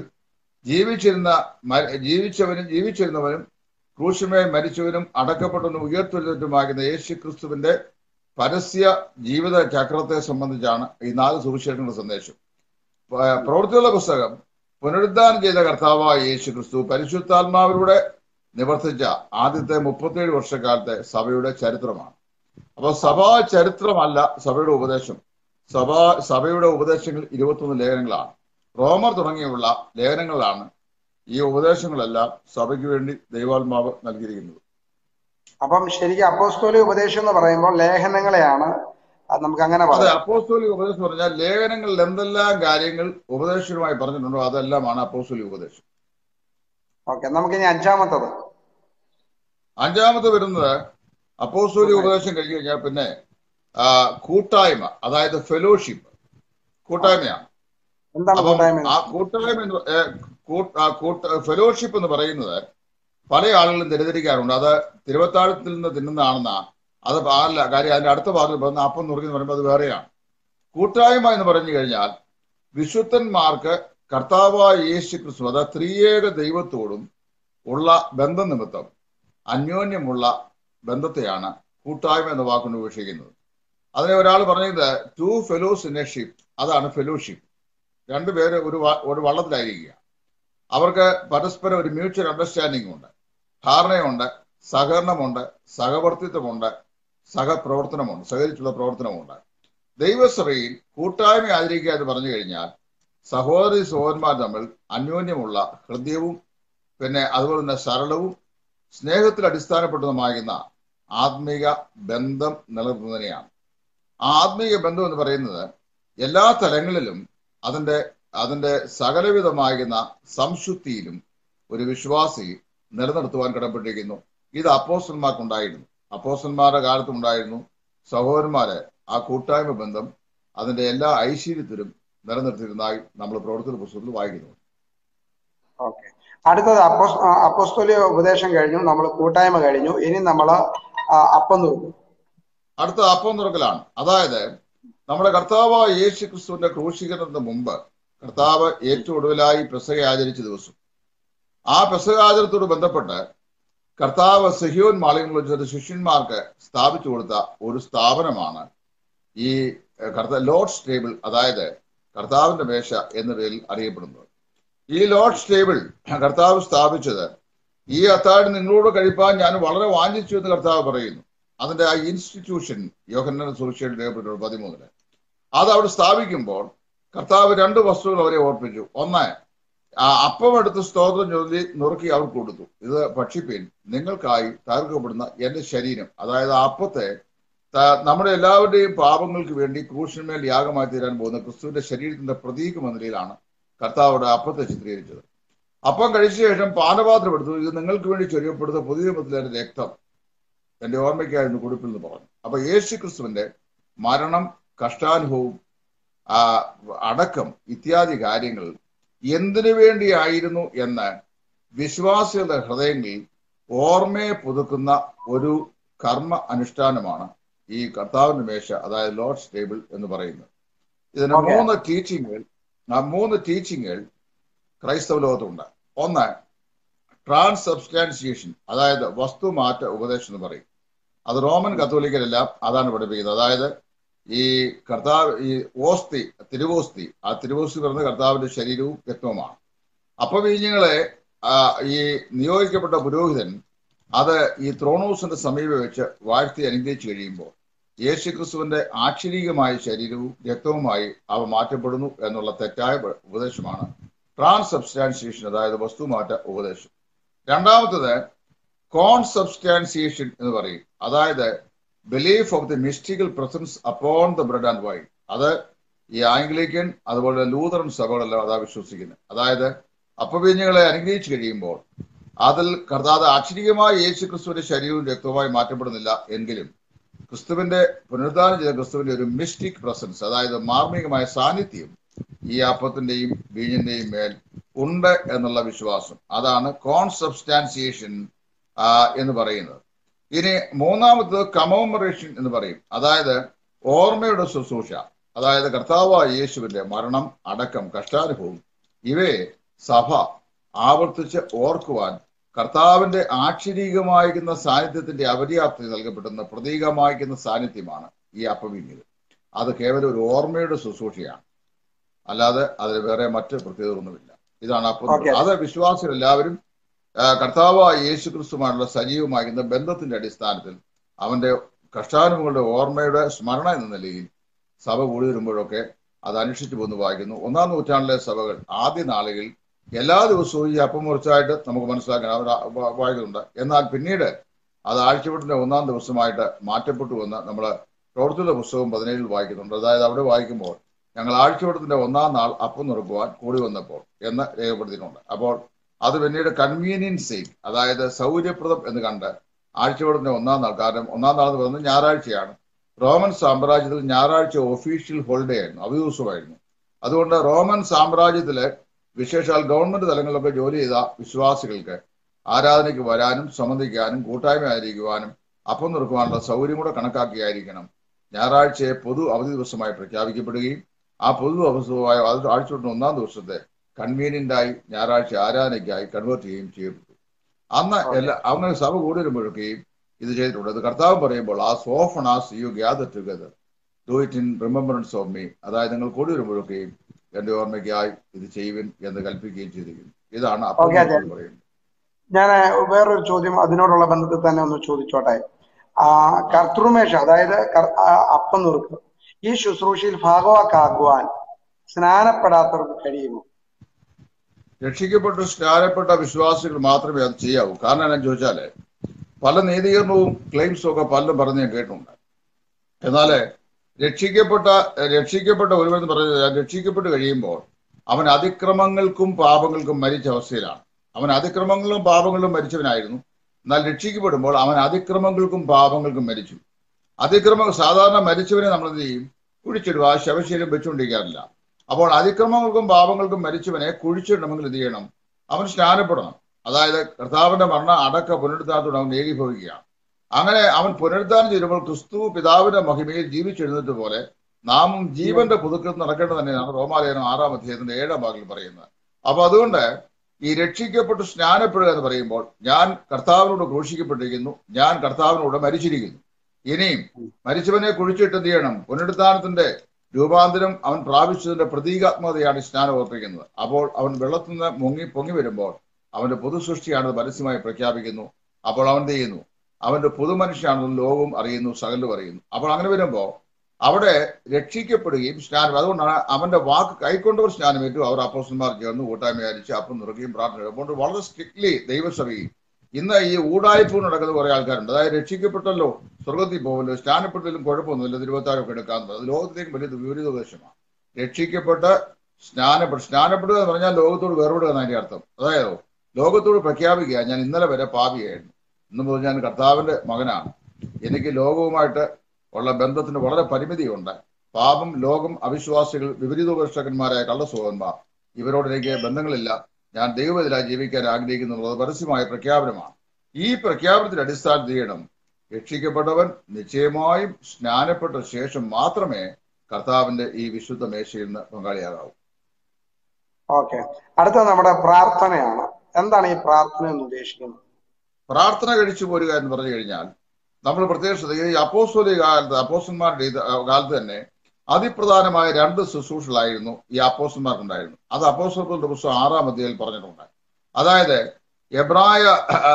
Speaker 3: ജീവിച്ചിരുന്നവനും ക്രൂശിന്മേൽ മരിച്ചവനും അടക്കപ്പെട്ടവനും ഉയർത്തെഴുന്നേറ്റുമാകുന്ന യേശു ക്രിസ്തുവിന്റെ പരസ്യ ജീവിത ചക്രത്തെ സംബന്ധിച്ചാണ് ഈ 4 സുവിശേഷങ്ങളുടെ സന്ദേശം. പ്രവൃത്തിയുള്ള പുസ്തകം പുനരുദ്ധാനം ചെയ്ത കർത്താവായ യേശു ക്രിസ്തു പരിശുദ്ധാത്മാവിലൂടെ നിവർത്തിച്ച ആദ്യത്തെ 37 വർഷക്കാലത്തെ സഭയുടെ ചരിത്രമാണ്. അപ്പൊ സഭാ ചരിത്രമല്ല സഭയുടെ ഉപദേശം. സഭയുടെ ഉപദേശങ്ങൾ 21 ലേഖനങ്ങളാണ്. റോമർ തുടങ്ങിയുള്ള ലേഖനങ്ങളാണ് ഈ ഉപദേശങ്ങളെല്ലാം സഭയ്ക്ക് വേണ്ടി ദൈവാത്മാവ് നൽകിയിരിക്കുന്നത്.
Speaker 2: അപ്പം ശരിക്കും അപ്പോസ്തോലിക ഉപദേശം എന്ന് പറയുമ്പോൾ ലേഖനങ്ങളെയാണ് നമുക്ക് അങ്ങനെ പറയാം.
Speaker 3: അതെ, അപ്പോസ്തോലിക ഉപദേശം പറഞ്ഞാൽ ലേഖനങ്ങളിൽ എന്തെല്ലാം കാര്യങ്ങൾ ഉപദേശവുമായി പറഞ്ഞിട്ടുണ്ടോ അതെല്ലാമാണ് അപ്പോസ്തോലിക ഉപദേശം.
Speaker 2: ഓക്കെ, നമുക്ക് ഇനി
Speaker 3: അഞ്ചാമത്തെ വരുന്നത് അപ്പോസ്തോലിക ഉപദേശം കഴിഞ്ഞു കഴിഞ്ഞാൽ പിന്നെ കൂട്ടായ്മ, അതായത് ഫെലോഷിപ്പ്, കൂട്ടായ്മയാണ്. ആ കൂട്ടായ്മ ഫെലോഷിപ്പ് എന്ന് പറയുന്നത് പല ആളുകളും തെറ്റിദ്ധരിക്കാറുണ്ട്. അത് തിരുവത്താഴത്തിൽ നിന്ന് തിന്നുന്നതാണെന്നാ. അത് പാടില്ല. കാര്യം അതിന്റെ അടുത്ത ഭാഗത്തിൽ പറയുന്ന അപ്പം നുറുക്കി എന്ന് പറയുമ്പോൾ അത് വേറെയാണ്. കൂട്ടായ്മ എന്ന് പറഞ്ഞു കഴിഞ്ഞാൽ വിശുദ്ധന്മാർക്ക് കർത്താവായ യേശു ക്രിസ്തു, അതായത് ത്രിയേക ദൈവത്തോടും ഉള്ള ബന്ധം നിമിത്തം അന്യോന്യമുള്ള ബന്ധത്തെയാണ് കൂട്ടായ്മ എന്ന വാക്കുകൊണ്ട് വിവക്ഷിക്കുന്നത്. അതിനെ ഒരാൾ പറഞ്ഞത് 2 ഫെലോസ് ഇൻ എ ഷിപ്പ്, അതാണ് ഫെലോഷിപ്പ്. 2 പേര് ഒരു വള്ളത്തിലായിരിക്കുക. അവർക്ക് പരസ്പരം ഒരു മ്യൂച്വൽ അണ്ടർസ്റ്റാൻഡിംഗ് ഉണ്ട്, ധാരണയുണ്ട്, സഹകരണമുണ്ട്, സഹവർത്തിത്വമുണ്ട്, സഹപ്രവർത്തനമുണ്ട്, സഹകരിച്ചുള്ള പ്രവർത്തനമുണ്ട്. ദൈവസഭയിൽ കൂട്ടായ്മ ആചരിക്കുക എന്ന് പറഞ്ഞു കഴിഞ്ഞാൽ സഹോദരി സഹോദരന്മാർ തമ്മിൽ അന്യോന്യമുള്ള ഹൃദയവും പിന്നെ അതുപോലെ തന്നെ സരളവും സ്നേഹത്തിൽ അടിസ്ഥാനപ്പെട്ടതുമാകുന്ന ആത്മീക ബന്ധം നിലനിർത്തുന്നതിനെയാണ്. ആ ആത്മീയ ബന്ധം എന്ന് പറയുന്നത് എല്ലാ തലങ്ങളിലും അതിന്റെ സകലവിധമാകുന്ന സംശുദ്ധിയിലും ഒരു വിശ്വാസി നിലനിർത്തുവാൻ കടപ്പെട്ടിരിക്കുന്നു. ഇത് അപ്പോസ്തലന്മാർക്കുണ്ടായിരുന്നു, അപ്പോസ്തലന്മാരുടെ കാലത്തും ഉണ്ടായിരുന്നു. സഹോദരന്മാരെ ആ കൂട്ടായ്മ ബന്ധം അതിന്റെ എല്ലാ ഐശ്വര്യത്തിലും നിലനിർത്തിയിരുന്നതായി നമ്മൾ പ്രവർത്തന പുസ്തകത്തിൽ വായിക്കുന്നു.
Speaker 2: ഓക്കെ, അടുത്തത് അപ്പോസ്തോലിക ഉപദേശം കഴിഞ്ഞു, നമ്മൾ കൂട്ടായ്മ കഴിഞ്ഞു. ഇനി നമ്മൾ അപ്പം തുറക്കും.
Speaker 3: അടുത്ത അപ്പം തുറക്കലാണ്. അതായത് നമ്മുടെ കർത്താവായ യേശു ക്രിസ്തുവിന്റെ ക്രൂശീകരണത്തിന് മുമ്പ് കർത്താവ് ഏറ്റവും ഒടുവിലായി പെസഹ ആചരിച്ച ദിവസം. ആ പെസഹ ആചരണത്തോട് ബന്ധപ്പെട്ട് കർത്താവ് സിഹിയോൻ മാളികയിൽ വെച്ചിട്ട് ശിഷ്യന്മാർക്ക് സ്ഥാപിച്ചു കൊടുത്ത ഒരു സ്ഥാപനമാണ് ഈ ലോർഡ്സ് ടേബിൾ, അതായത് കർത്താവിന്റെ മേശ എന്ന പേരിൽ അറിയപ്പെടുന്നത്. ഈ ലോർഡ്സ് ടേബിൾ കർത്താവ് സ്ഥാപിച്ചത്, ഈ അത്താഴം നിങ്ങളോട് കഴിപ്പാൻ ഞാൻ വളരെ വാഞ്ചിച്ചു എന്ന് കർത്താവ് പറയുന്നു. അതിന്റെ ആ ഇൻസ്റ്റിറ്റ്യൂഷൻ യോഹന്നാന്റെ സുവിശേഷം 13 അത് അവിടെ സ്ഥാപിക്കുമ്പോൾ കർത്താവ് 2 വസ്തുക്കൾ അവരെ ഓർപ്പിച്ചു. ഒന്ന്, അപ്പം എടുത്ത് സ്തോത്രം ചൊല്ലി നുറുക്കി അവർക്ക് കൊടുത്തു. ഇത് ഭക്ഷിപ്പിൻ, നിങ്ങൾക്കായി തകർക്കപ്പെടുന്ന എന്റെ ശരീരം. അതായത് ആ അപ്പത്തെ നമ്മുടെ എല്ലാവരുടെയും പാപങ്ങൾക്ക് വേണ്ടി ക്രൂശിന്മേൽ യാഗമായി തീരാൻ പോകുന്ന ക്രിസ്തുവിന്റെ ശരീരത്തിന്റെ പ്രതീകം എന്ന നിലയിലാണ് കർത്താവുടെ അപ്പത്തെ ചിത്രീകരിച്ചത്. അപ്പം കഴിച്ച ശേഷം പാനപാത്രം എടുത്തു, ഇത് നിങ്ങൾക്ക് വേണ്ടി ചൊരിയപ്പെടുന്ന പുതിയ നിയമത്തിലെ രക്തം, എന്റെ ഓർമ്മയ്ക്കായിരുന്നു കുടിപ്പിൽ എന്ന് പറഞ്ഞു. അപ്പൊ യേശു ക്രിസ്തുവിന്റെ മരണം, കഷ്ടാനുഭവം, അടക്കം ഇത്യാദി കാര്യങ്ങൾ എന്തിനു വേണ്ടിയായിരുന്നു എന്ന് വിശ്വാസികളുടെ ഹൃദയങ്ങളിൽ ഓർമ്മയെ പുതുക്കുന്ന ഒരു കർമ്മ അനുഷ്ഠാനമാണ് ഈ കർത്താവിന്റെ മേശ, അതായത് ലോർഡ്സ് ടേബിൾ എന്ന് പറയുന്നത്. ഇതിന് 3 ടീച്ചിങ്ങുകൾ ക്രൈസ്തവ ലോകത്തുണ്ട്. ഒന്ന്, ട്രാൻസ്സബ്സ്റ്റാൻസിയേഷൻ, അതായത് വസ്തുമാറ്റ ഉപദേശം എന്ന് പറയും. അത് റോമൻ കത്തോലിക്കരെല്ലാം അതാണ് പഠിപ്പിക്കുന്നത്. അതായത് ഈ കർത്താവ്, ഈ ഓസ്തി, തിരുവോസ്തി, ആ തിരുവോസ്തി പറഞ്ഞ കർത്താവിന്റെ ശരീരവും രക്തവുമാണ്. അപ്പവീഞ്ഞുങ്ങളെ ഈ നിയോഗിക്കപ്പെട്ട പുരോഹിതൻ അത് ഈ ത്രോണോസിന്റെ സമീപം വെച്ച് വാഴ്ത്തി അനുഗ്രഹിച്ചു കഴിയുമ്പോൾ യേശു ക്രിസ്തുവിന്റെ ആക്ഷരികമായ ശരീരവും രക്തവുമായി അവ മാറ്റപ്പെടുന്നു എന്നുള്ള തെറ്റായ ഉപദേശമാണ് ട്രാൻസ്സബ്സ്റ്റാൻസിയേഷൻ, അതായത് വസ്തുമാറ്റ ഉപദേശം. രണ്ടാമത്തത് കോൺസബ്സ്റ്റാൻസിയേഷൻ എന്ന് പറയും. അതായത് belief of the mystical presence upon the bread and wine. അത് ഈ ആംഗ്ലിക്കൻ അതുപോലെ ലൂതറൻ സഭകളെല്ലാം അതാ വിശ്വസിക്കുന്നത്. അതായത് അപ്പവീഞ്ഞുകളെ അനുഗ്രഹിച്ചു കഴിയുമ്പോൾ അതിൽ കർത്താവ് ആക്ഷരികമായി യേശു ക്രിസ്തുവിന്റെ ശരീരവും രക്തവുമായി മാറ്റപ്പെടുന്നില്ല എങ്കിലും ക്രിസ്തുവിന്റെ പുനരുദ്ധാനം ചെയ്ത ക്രിസ്തുവിന്റെ ഒരു മിസ്റ്റിക് പ്രസൻസ്, അതായത് മാർമികമായ സാന്നിധ്യം ഈ അപ്പത്തിന്റെയും വീഞ്ഞിന്റെയും മേൽ ഉണ്ട് എന്നുള്ള വിശ്വാസം, അതാണ് കോൺസബ്സ്റ്റാൻസിയേഷൻ എന്ന് പറയുന്നത്. ഇനി മൂന്നാമത്തത് കമോമറേഷൻ എന്ന് പറയും. അതായത് ഓർമ്മയുടെ ശുശ്രൂഷ, അതായത് കർത്താവായ യേശുവിന്റെ മരണം, അടക്കം, കഷ്ടാനുഭവം ഇവയെ സഭ ആവർത്തിച്ച് ഓർക്കുവാൻ കർത്താവിന്റെ ആക്ഷരികമായിരിക്കുന്ന സാന്നിധ്യത്തിന്റെ അപര്യാപ്തി നൽകപ്പെടുന്ന പ്രതീകമായിരിക്കുന്ന സാന്നിധ്യമാണ് ഈ അപ്പവീഞ്ഞിൽ. അത് കേവലം ഒരു ഓർമ്മയുടെ ശുശ്രൂഷയാണ്, അല്ലാതെ അതിന് വേറെ മറ്റ് പ്രത്യേകതയൊന്നുമില്ല. ഇതാണ് അപ്പം. അത് വിശ്വാസികൾ എല്ലാവരും കർത്താവായ യേശു ക്രിസ്തുമായുള്ള സജീവമായിരുന്ന ബന്ധത്തിന്റെ അടിസ്ഥാനത്തിൽ അവന്റെ കഷ്ടാനുഭവങ്ങളുടെ ഓർമ്മയുടെ സ്മരണ എന്ന നിലയിൽ സഭ കൂടി വരുമ്പോഴൊക്കെ അത് അനുഷ്ഠിച്ചു പോന്ന് വായിക്കുന്നു. 1-ാം നൂറ്റാണ്ടിലെ സഭകൾ ആദ്യ നാളുകളിൽ എല്ലാ ദിവസവും ഈ അപ്പം മുറിച്ചായിട്ട് നമുക്ക് മനസ്സിലാക്കാൻ അവർ വായിക്കുന്നുണ്ട്. എന്നാൽ പിന്നീട് അത് ആഴ്ചവെട്ടിന്റെ 1-ാം ദിവസമായിട്ട് മാറ്റപ്പെട്ടു എന്ന് നമ്മൾ പ്രവൃത്തിയുടെ പുസ്തകം 17 വായിക്കുന്നുണ്ട്. അതായത് അവിടെ വായിക്കുമ്പോൾ ഞങ്ങൾ ആഴ്ചവെട്ടത്തിന്റെ 1-ാം നാൾ അപ്പം നുറുക്കുവാൻ കൂടി വന്നപ്പോൾ എന്ന് രേഖപ്പെടുത്തിയിട്ടുണ്ട്. അപ്പോൾ അത് പിന്നീട് കൺവീനിയൻസ് സേക്ക്, അതായത് സൗകര്യപ്രദം എന്ന് കണ്ട് ആഴ്ചവെട്ടത്തിന്റെ 1-ാം നാൾ, കാരണം 1-ാം നാൾ എന്ന് പറയുന്നത് ഞായറാഴ്ചയാണ്. റോമൻ സാമ്രാജ്യത്തിൽ ഞായറാഴ്ച ഒഫീഷ്യൽ ഹോളിഡേ ആയിരുന്നു, അവധിദിവസമായിരുന്നു. അതുകൊണ്ട് റോമൻ സാമ്രാജ്യത്തിലെ വിശേഷാൽ ഗവൺമെന്റ് തലങ്ങളിലൊക്കെ ജോലി ചെയ്ത വിശ്വാസികൾക്ക് ആരാധനയ്ക്ക് വരാനും സംബന്ധിക്കാനും കൂട്ടായ്മ ആയിരിക്കുവാനും അപ്പം നുറുക്കുവാനുള്ള സൗകര്യം കൂടെ കണക്കാക്കിയായിരിക്കണം ഞായറാഴ്ചയെ പൊതു അവധി ദിവസമായി പ്രഖ്യാപിക്കപ്പെടുകയും ആ പൊതു ദിവസമായ ആഴ്ചവെട്ടിന് 1-ാം ദിവസത്തെ കൺവീനിയന്റായി ഞായറാഴ്ച ആരാധനയ്ക്കായി കൺവേർട്ട് ചെയ്യുകയും ചെയ്യപ്പെട്ടു. അന്ന് അങ്ങനെ സഭ കൂടി വരുമ്പോഴൊക്കെയും ഇത് ചെയ്തിട്ടുണ്ട്. അത് കർത്താവ് പറയുമ്പോൾ as often as you gather together do it in remembrance of me, അതായത് നിങ്ങൾ കൂടി വരുമ്പോഴൊക്കെയും എന്റെ ഓർമ്മയ്ക്കായി ഇത് ചെയ്യുവിൻ എന്ന് കൽപ്പിക്കുകയും ചെയ്തിരിക്കുന്നു. ഇതാണ് അപ്പം പറയുന്നത്.
Speaker 2: ഞാൻ വേറൊരു ചോദ്യം അതിനോടുള്ള ബന്ധത്തിൽ തന്നെ ഒന്ന് ചോദിച്ചോട്ടെ. കർത്തൃമേഷ, അതായത് അപ്പം നുറുക്ക്, ഈ ശുശ്രൂഷയിൽ ഭാഗവാക്കാക്കുവാൻ സ്നാനപ്പെടാത്തവർക്ക് കഴിയുമോ?
Speaker 3: രക്ഷിക്കപ്പെട്ട് സ്നാനപ്പെട്ട വിശ്വാസികൾ മാത്രമേ അത് ചെയ്യാവൂ. കാരണം എന്താണെന്ന് ചോദിച്ചാല് പല നീതീകരണവും ക്ലെയിംസും ഒക്കെ പലരും പറഞ്ഞ് ഞാൻ കേട്ടിട്ടുണ്ട്. എന്നാല് രക്ഷിക്കപ്പെട്ട ഒരുവൻ പറഞ്ഞ രക്ഷിക്കപ്പെട്ട് കഴിയുമ്പോൾ അവൻ അതിക്രമങ്ങൾക്കും പാപങ്ങൾക്കും മരിച്ച അവസ്ഥയിലാണ്. അവൻ അതിക്രമങ്ങളും പാപങ്ങളും മരിച്ചവനായിരുന്നു. എന്നാൽ രക്ഷിക്കപ്പെടുമ്പോൾ അവൻ അതിക്രമങ്ങൾക്കും പാപങ്ങൾക്കും മരിച്ചു. സാധാരണ മരിച്ചവനെ നമ്മൾ എന്ത് ചെയ്യും? കുഴിച്ചിടുക, ശവശരീരം വെച്ചുകൊണ്ടിരിക്കാറില്ല. അപ്പോൾ അതിക്രമങ്ങൾക്കും പാപങ്ങൾക്കും മരിച്ചവനെ കുഴിച്ചിടണമെങ്കിൽ എന്ത് ചെയ്യണം? അവൻ സ്നാനപ്പെടണം. അതായത് കർത്താവിന്റെ മരണ അടക്ക പുനരുദ്ധാനത്തോടെ അവൻ ഏകീഭവിക്കുകയാണ്. അങ്ങനെ അവൻ പുനരുദ്ധാനം ചെയ്യുമ്പോൾ ക്രിസ്തു പിതാവിന്റെ മഹിമയിൽ ജീവിച്ചെഴുന്നേറ്റ് പോലെ നാമും ജീവന്റെ പുതുക്കത്തിൽ നടക്കേണ്ടത് തന്നെയാണ് റോമാലേഖനം 6-ാം അധ്യായത്തിന്റെ 7-ാം ഭാഗത്തിൽ പറയുന്നത്. അപ്പൊ അതുകൊണ്ട് ഈ രക്ഷിക്കപ്പെട്ട് സ്നാനപ്പെടുക എന്ന് പറയുമ്പോൾ ഞാൻ കർത്താവിനോട് ക്രൂശിക്കപ്പെട്ടിരിക്കുന്നു, ഞാൻ കർത്താവിനോട് മരിച്ചിരിക്കുന്നു. ഇനിയും മരിച്ചവനെ കുഴിച്ചിട്ട് എന്ത് ചെയ്യണം? പുനരുത്ഥാനത്തിന്റെ രൂപാന്തരം അവൻ പ്രാപിച്ചതിന്റെ പ്രതീകാത്മകതയാണ് ഈ സ്നാനം ഓർപ്പിക്കുന്നത്. അപ്പോൾ അവൻ വെള്ളത്തിൽ നിന്ന് പൊങ്ങി വരുമ്പോൾ അവന്റെ പൊതുസൃഷ്ടിയാണെന്ന് പരസ്യമായി പ്രഖ്യാപിക്കുന്നു. അപ്പോൾ അവൻ എന്ത് ചെയ്യുന്നു? അവന്റെ പുതുമനുഷ്യനാണെന്ന് ലോകവും അറിയുന്നു, സകലും അറിയുന്നു. അപ്പോൾ അങ്ങനെ വരുമ്പോൾ അവിടെ രക്ഷിക്കപ്പെടുകയും സ്നാനം, അതുകൊണ്ടാണ് അവന്റെ വാക്ക് കൈക്കൊണ്ടവർ സ്നാനമേറ്റു, അവർ അപ്പോസ്തലന്മാർ ചേർന്ന് കൂട്ടായ്മ ആചരിച്ച് അപ്പം നിറക്കുകയും പ്രാർത്ഥന. അപ്പോൾ വളരെ സ്ട്രിക്ട്ലി ദൈവസഭയിൽ ഇന്ന് ഈ ഊടായ്പ നടക്കുന്ന കുറെ ആൾക്കാരുണ്ട്. അതായത് രക്ഷിക്കപ്പെട്ടല്ലോ, സ്വർഗത്തിൽ പോകുമല്ലോ, സ്നാനപ്പെട്ടാലും കുഴപ്പമൊന്നുമില്ല, തിരുവത്താരൊക്കെ എടുക്കാവുന്നത്. അത് ലോകത്തിലേക്ക് വലിയ വിപരീതോപദേശമാണ്. രക്ഷിക്കപ്പെട്ട് സ്നാനപ്പെടുക എന്ന് പറഞ്ഞാൽ ലോകത്തോട് വേർപെടുക എന്നതിന്റെ അർത്ഥം. അതായത് ലോകത്തോട് പ്രഖ്യാപിക്കുക, ഞാൻ ഇന്നലെ വരെ പാപിയായിരുന്നു, ഇന്ന് മുതൽ ഞാൻ കർത്താവിന്റെ മകനാണ്, എനിക്ക് ലോകവുമായിട്ട് ഉള്ള ബന്ധത്തിന് വളരെ പരിമിതിയുണ്ട്. പാപം, ലോകം, അവിശ്വാസികൾ, വിപരീതോപേക്ഷകന്മാരായ കള്ളസ്വഹന്മാർ, ഇവരോട് എനിക്ക് ബന്ധങ്ങളില്ല, ഞാൻ ദൈവത്തിലായി ജീവിക്കാൻ ആഗ്രഹിക്കുന്നുള്ളത് പരസ്യമായ പ്രഖ്യാപനമാണ്. ഈ പ്രഖ്യാപനത്തിന്റെ അടിസ്ഥാനത്തിൽ ചെയ്യണം രക്ഷിക്കപ്പെട്ടവൻ നിശ്ചയമായും സ്നാനപ്പെട്ട ശേഷം മാത്രമേ കർത്താവിന്റെ ഈ വിശുദ്ധ മേശയിൽ നിന്ന് പങ്കാളിയാകാവൂ.
Speaker 2: ഓക്കെ, അടുത്ത നമ്മുടെ പ്രാർത്ഥനയാണ്. എന്താണ് ഈ പ്രാർത്ഥന എന്ന് ഉദ്ദേശിക്കുന്നത്?
Speaker 3: പ്രാർത്ഥന കഴിച്ചു പോരുക എന്ന് പറഞ്ഞു കഴിഞ്ഞാൽ നമ്മൾ പ്രത്യേക ശ്രദ്ധിക്കുക, ഈ അപ്പോസ്തോലിക കാലത്ത്, അപ്പോസ്തലന്മാരുടെ കാലത്ത് തന്നെ അതിപ്രധാനമായ 2 ശുശ്രൂഷകളായിരുന്നു ഈ അപ്പോസ്തലന്മാർക്കുണ്ടായിരുന്നു. അത് അപ്പോസ്തലരുടെ പുസ്തകം 6-ാം അധ്യായത്തിൽ പറഞ്ഞിട്ടുണ്ട്. അതായത് എബ്രായ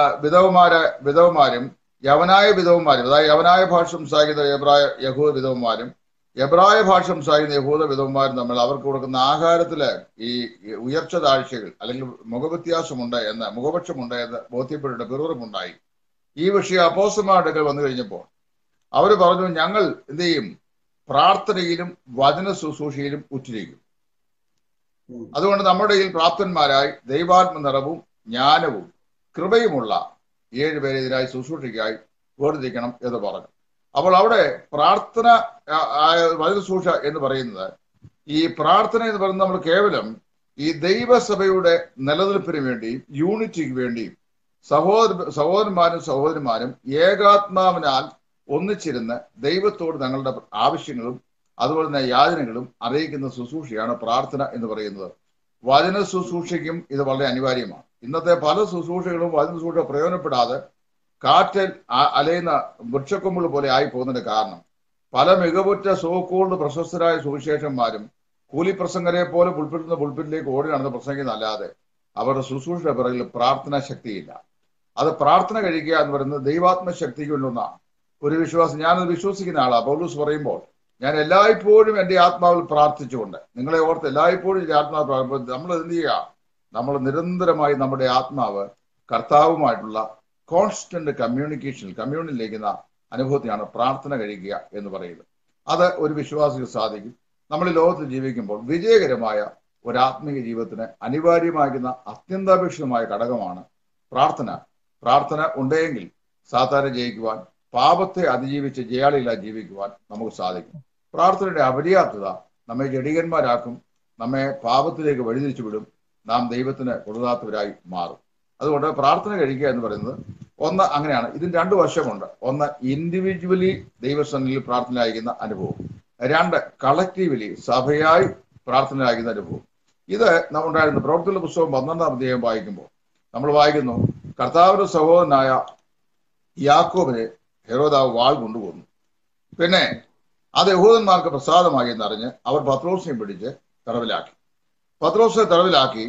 Speaker 3: വിധവമാരും യവനായ വിധവന്മാരും, അതായത് യവനായ ഭാഷ സംസാരിക്കുന്ന യഹൂദ വിധവന്മാരും എബ്രായ ഭാഷ സംസാരിക്കുന്ന യഹൂദ വിധവന്മാരും തമ്മിൽ അവർക്ക് കൊടുക്കുന്ന ആഹാരത്തില് ഈ ഉയർച്ച താഴ്ചകൾ അല്ലെങ്കിൽ മുഖപക്ഷമുണ്ട് എന്ന് ബോധ്യപ്പെട്ടിട്ട് പിറുപിറുപ്പുണ്ടായി. ഈ വിഷയം അപ്പോസ്തലന്മാരുടെ അടുക്കൽ വന്നു കഴിഞ്ഞപ്പോൾ അവർ പറഞ്ഞു, ഞങ്ങൾ എന്ത് ചെയ്യും? പ്രാർത്ഥനയിലും വചന ശുശ്രൂഷയിലും ഉറ്റിരിക്കും. അതുകൊണ്ട് നമ്മുടെ ഈ പ്രാപ്തന്മാരായി ദൈവാത്മ നിറവും ജ്ഞാനവും കൃപയുമുള്ള 7 പേരെ ഇതിനായി ശുശ്രൂഷയ്ക്കായി വേർതിരിക്കണം എന്ന് പറഞ്ഞു. അപ്പോൾ അവിടെ പ്രാർത്ഥന വചന ശുശ്രൂഷ എന്ന് പറയുന്നത്, ഈ പ്രാർത്ഥന എന്ന് പറയുന്നത് നമ്മൾ കേവലം ഈ ദൈവസഭയുടെ നിലനിൽപ്പിന് വേണ്ടിയും യൂണിറ്റിക്ക് വേണ്ടിയും സഹോദരന്മാരും ഏകാത്മാവിനാൽ ഒന്നിച്ചിരുന്ന് ദൈവത്തോട് തങ്ങളുടെ ആവശ്യങ്ങളും അതുപോലെ തന്നെ യാചനകളും അറിയിക്കുന്ന ശുശ്രൂഷയാണ് പ്രാർത്ഥന എന്ന് പറയുന്നത്. വചന ശുശ്രൂഷയ്ക്കും ഇത് വളരെ അനിവാര്യമാണ്. ഇന്നത്തെ പല ശുശ്രൂഷകളും വചന ശുശ്രൂഷ പ്രയോജനപ്പെടാതെ കാറ്റിൽ അലയുന്ന വൃക്ഷക്കൊമ്പുകൾ പോലെ ആയി പോകുന്നതിന്റെ കാരണം പല മികവുറ്റ സോക്കോൾഡ് പ്രശസ്തരായ സുവിശേഷന്മാരും കൂലിപ്രസംഗരെ പോലെ പുൽപ്പിറ്റിലേക്ക് ഓടി നടന്ന് പ്രസംഗിക്കുന്നതല്ലാതെ അവരുടെ ശുശ്രൂഷയുടെ പിറകിൽ പ്രാർത്ഥനാ ശക്തിയില്ല. അത് പ്രാർത്ഥന കഴിക്കുക എന്ന് പറയുന്നത് ദൈവാത്മ ശക്തിക്ക് വേണ്ടുന്ന ഒരു വിശ്വാസം. ഞാനത് വിശ്വസിക്കുന്ന ആളാണ്. പൗലോസ് പറയുമ്പോൾ ഞാൻ എല്ലായ്പ്പോഴും എൻ്റെ ആത്മാവിൽ പ്രാർത്ഥിച്ചുകൊണ്ട്, നിങ്ങളെ ഓർത്ത് എല്ലായ്പ്പോഴും എൻ്റെ ആത്മാവ്, നമ്മൾ എന്ത് ചെയ്യുക? നമ്മൾ നിരന്തരമായി നമ്മുടെ ആത്മാവ് കർത്താവുമായിട്ടുള്ള കോൺസ്റ്റന്റ് കമ്മ്യൂണിലേക്കുന്ന അനുഭവത്തെയാണ് പ്രാർത്ഥന കഴിക്കുക എന്ന് പറയുന്നത്. അത് ഒരു വിശ്വാസിക്ക് സാധിക്കും. നമ്മൾ ഈ ലോകത്തിൽ ജീവിക്കുമ്പോൾ വിജയകരമായ ഒരു ആത്മീയ ജീവിതത്തിന് അനിവാര്യമാകുന്ന അത്യന്താപേക്ഷിതമായ ഘടകമാണ് പ്രാർത്ഥന. പ്രാർത്ഥന ഉണ്ടെങ്കിൽ സാത്താനെ ജയിക്കുവാൻ, പാപത്തെ അതിജീവിച്ച് ജയാളിയില്ലാതെ ജീവിക്കുവാൻ നമുക്ക് സാധിക്കും. പ്രാർത്ഥനയുടെ അപര്യാപ്തത നമ്മെ ജഡികന്മാരാക്കും, നമ്മെ പാപത്തിലേക്ക് വഴിതിരിച്ചു വിടും, നാം ദൈവത്തിന് കൊടുതാത്തവരായി മാറും. അതുകൊണ്ട് പ്രാർത്ഥന കഴിക്കുക എന്ന് പറയുന്നത് ഒന്ന് അങ്ങനെയാണ്. ഇതിന് 2 വശമുണ്ട്. ഒന്ന് ഇൻഡിവിജ്വലി ദൈവസന്നിധിയിൽ പ്രാർത്ഥന അയക്കുന്ന അനുഭവം, 2 കളക്റ്റീവ്ലി സഭയായി പ്രാർത്ഥന അയക്കുന്ന അനുഭവം. ഇത് ഉണ്ടായിരുന്ന പ്രവൃത്തികളുടെ പുസ്തകം 12-ാം അധ്യായം വായിക്കുമ്പോൾ നമ്മൾ വായിക്കുന്നു, കർത്താവിന്റെ സഹോദരനായ യാക്കോബിനെ ഹെരോദാവ് വാൾ കൊണ്ടുപോകുന്നു. പിന്നെ അത് യഹൂദന്മാർക്ക് പ്രസാദമായി എന്നറിഞ്ഞ് അവർ പത്രോസിനെ പിടിച്ച് തടവിലാക്കി. പത്രോസിനെ തടവിലാക്കി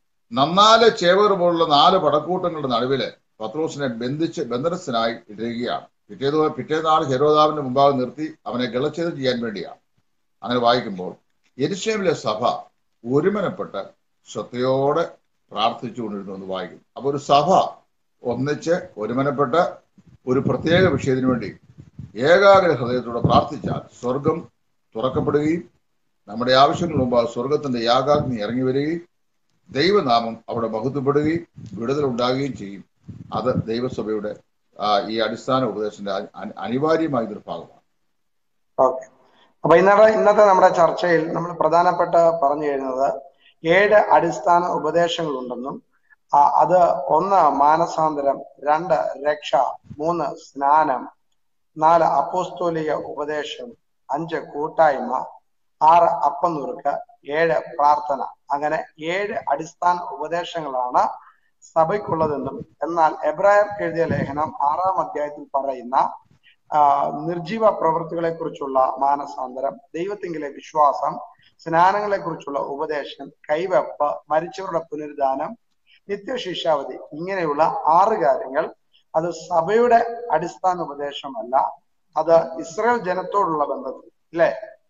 Speaker 3: 4 ചേവർ പോലുള്ള 4 പടക്കൂട്ടങ്ങളുടെ നടുവില് പത്രോസിനെ ബന്ധനസ്ഥനായി ഇടുകയാണ്. പിറ്റേന്നാൾ ഹെരോദാവിന്റെ മുമ്പാകെ നിർത്തി അവനെ ഗളച്ഛേദം ചെയ്യാൻ വേണ്ടിയാണ്. അങ്ങനെ വായിക്കുമ്പോൾ യെരുശലേമിലെ സഭ ഒരുമനപ്പെട്ട് ശ്രദ്ധയോടെ പ്രാർത്ഥിച്ചുകൊണ്ടിരുന്നു എന്ന് വായിക്കുന്നു. അപ്പൊ ഒരു സഭ ഒന്നിച്ച് ഒരുമനപ്പെട്ട് ഒരു പ്രത്യേക വിഷയത്തിന് വേണ്ടി ഏകാഗ്ര ഹൃദയത്തോടെ പ്രാർത്ഥിച്ചാൽ സ്വർഗം തുറക്കപ്പെടുകയും നമ്മുടെ ആവശ്യങ്ങൾ മുമ്പാകെ സ്വർഗത്തിന്റെ യാഗാഗ്നി ഇറങ്ങി വരികയും ദൈവനാമം അവിടെ മഹത്വപ്പെടുകയും വിടുതൽ ഉണ്ടാകുകയും ചെയ്യും. അത് ദൈവസഭയുടെ ഈ അടിസ്ഥാന ഉപദേശത്തിന്റെ അനിവാര്യമായൊരു ഭാഗമാണ്.
Speaker 2: ഓക്കെ, അപ്പൊ ഇന്നത്തെ നമ്മുടെ ചർച്ചയിൽ നമ്മൾ പ്രധാനപ്പെട്ട പറഞ്ഞു കഴിഞ്ഞത് 7 അടിസ്ഥാന ഉപദേശങ്ങളുണ്ടെന്നും അത് 1 മാനസാന്തരം, 2 രക്ഷ, 3 സ്നാനം, 4 അപ്പോസ്തോലിക ഉപദേശം, 5 കൂട്ടായ്മ, 6 അപ്പം നുറുക്ക്, 7 പ്രാർത്ഥന. അങ്ങനെ 7 അടിസ്ഥാന ഉപദേശങ്ങളാണ് സഭയ്ക്കുള്ളതെന്നും എന്നാൽ എബ്രായർക്ക് എഴുതിയ ലേഖനം 6-ാം അധ്യായത്തിൽ പറയുന്ന നിർജീവ പ്രവൃത്തികളെ കുറിച്ചുള്ള മാനസാന്തരം, ദൈവത്തിങ്കിലെ വിശ്വാസം, സ്നാനങ്ങളെ കുറിച്ചുള്ള ഉപദേശം, കൈവെപ്പ്, മരിച്ചവരുടെ പുനരുദ്ധാനം, നിത്യശിക്ഷാവധി, ഇങ്ങനെയുള്ള 6 കാര്യങ്ങൾ അത് സഭയുടെ അടിസ്ഥാന ഉപദേശമല്ല, അത് ഇസ്രായേൽ ജനത്തോടുള്ള ബന്ധത്തിൽ, അല്ലെ,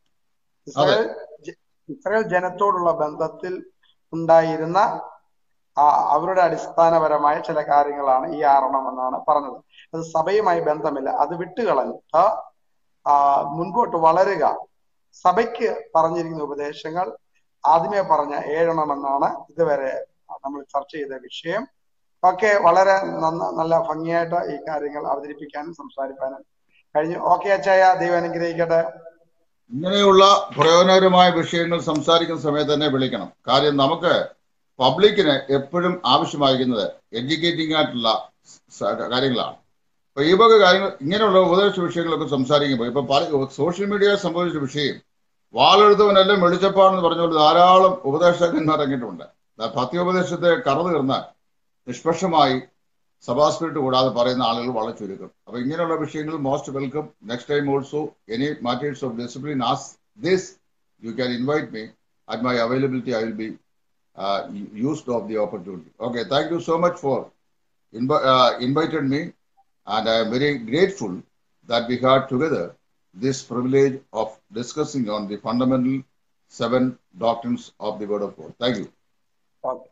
Speaker 2: ഇസ്രായേൽ ജനത്തോടുള്ള ബന്ധത്തിൽ ഉണ്ടായിരുന്ന അവരുടെ അടിസ്ഥാനപരമായ ചില കാര്യങ്ങളാണ് ഈ 6 എന്നാണ് പറഞ്ഞത്. അത് സഭയുമായി ബന്ധമില്ല. അത് വിട്ടുകളഞ്ഞിട്ട് മുൻപോട്ട് വളരുക. സഭയ്ക്ക് പറഞ്ഞിരിക്കുന്ന ഉപദേശങ്ങൾ ആദ്യമേ പറഞ്ഞ 7 എന്നാണ് ഇതുവരെ നമ്മൾ ചർച്ച ചെയ്ത വിഷയം. ഒക്കെ വളരെ നല്ല ഭംഗിയായിട്ട് ഈ കാര്യങ്ങൾ അവതരിപ്പിക്കാനും സംസാരിക്കാനും കഴിഞ്ഞു. ഓക്കെ അച്ചായ, ദൈവം അനുഗ്രഹിക്കട്ടെ.
Speaker 3: ഇങ്ങനെയുള്ള പ്രയോജനകരമായ വിഷയങ്ങൾ സംസാരിക്കുന്ന സമയത്ത് തന്നെ വിളിക്കണം. കാര്യം നമുക്ക് പബ്ലിക്കിന് എപ്പോഴും ആവശ്യമായിരിക്കുന്നത് എഡ്യൂക്കേറ്റിംഗ് ആയിട്ടുള്ള കാര്യങ്ങളാണ്. അപ്പൊ ഈ വക കാര്യങ്ങൾ, ഇങ്ങനെയുള്ള ഉപദേശ വിഷയങ്ങളൊക്കെ സംസാരിക്കുമ്പോൾ ഇപ്പൊ പല സോഷ്യൽ മീഡിയ സംബന്ധിച്ച വിഷയം വാളെഴുത്തവനെല്ലാം വെളിച്ചപ്പാടെന്ന് പറഞ്ഞ പോലെ ധാരാളം ഉപദേശകന്മാർ ഇറങ്ങിയിട്ടുണ്ട്. പത്യോപദേശത്തെ കറന്നു തീർന്നാൽ നിഷ്പക്ഷമായി സഭാ സ്പിരിറ്റ് കൂടാതെ പറയുന്ന ആളുകൾ വളരെ ചുരുക്കം. അപ്പൊ ഇങ്ങനെയുള്ള വിഷയങ്ങൾ most welcome. Next time also any matters of discipline as this you can invite me at my availability. I will be used of the opportunity. Okay, thank you so much for invited me, and I am very grateful that we had together this privilege of discussing on the fundamental 7 doctrines of the Word of God. Thank you.
Speaker 2: Okay.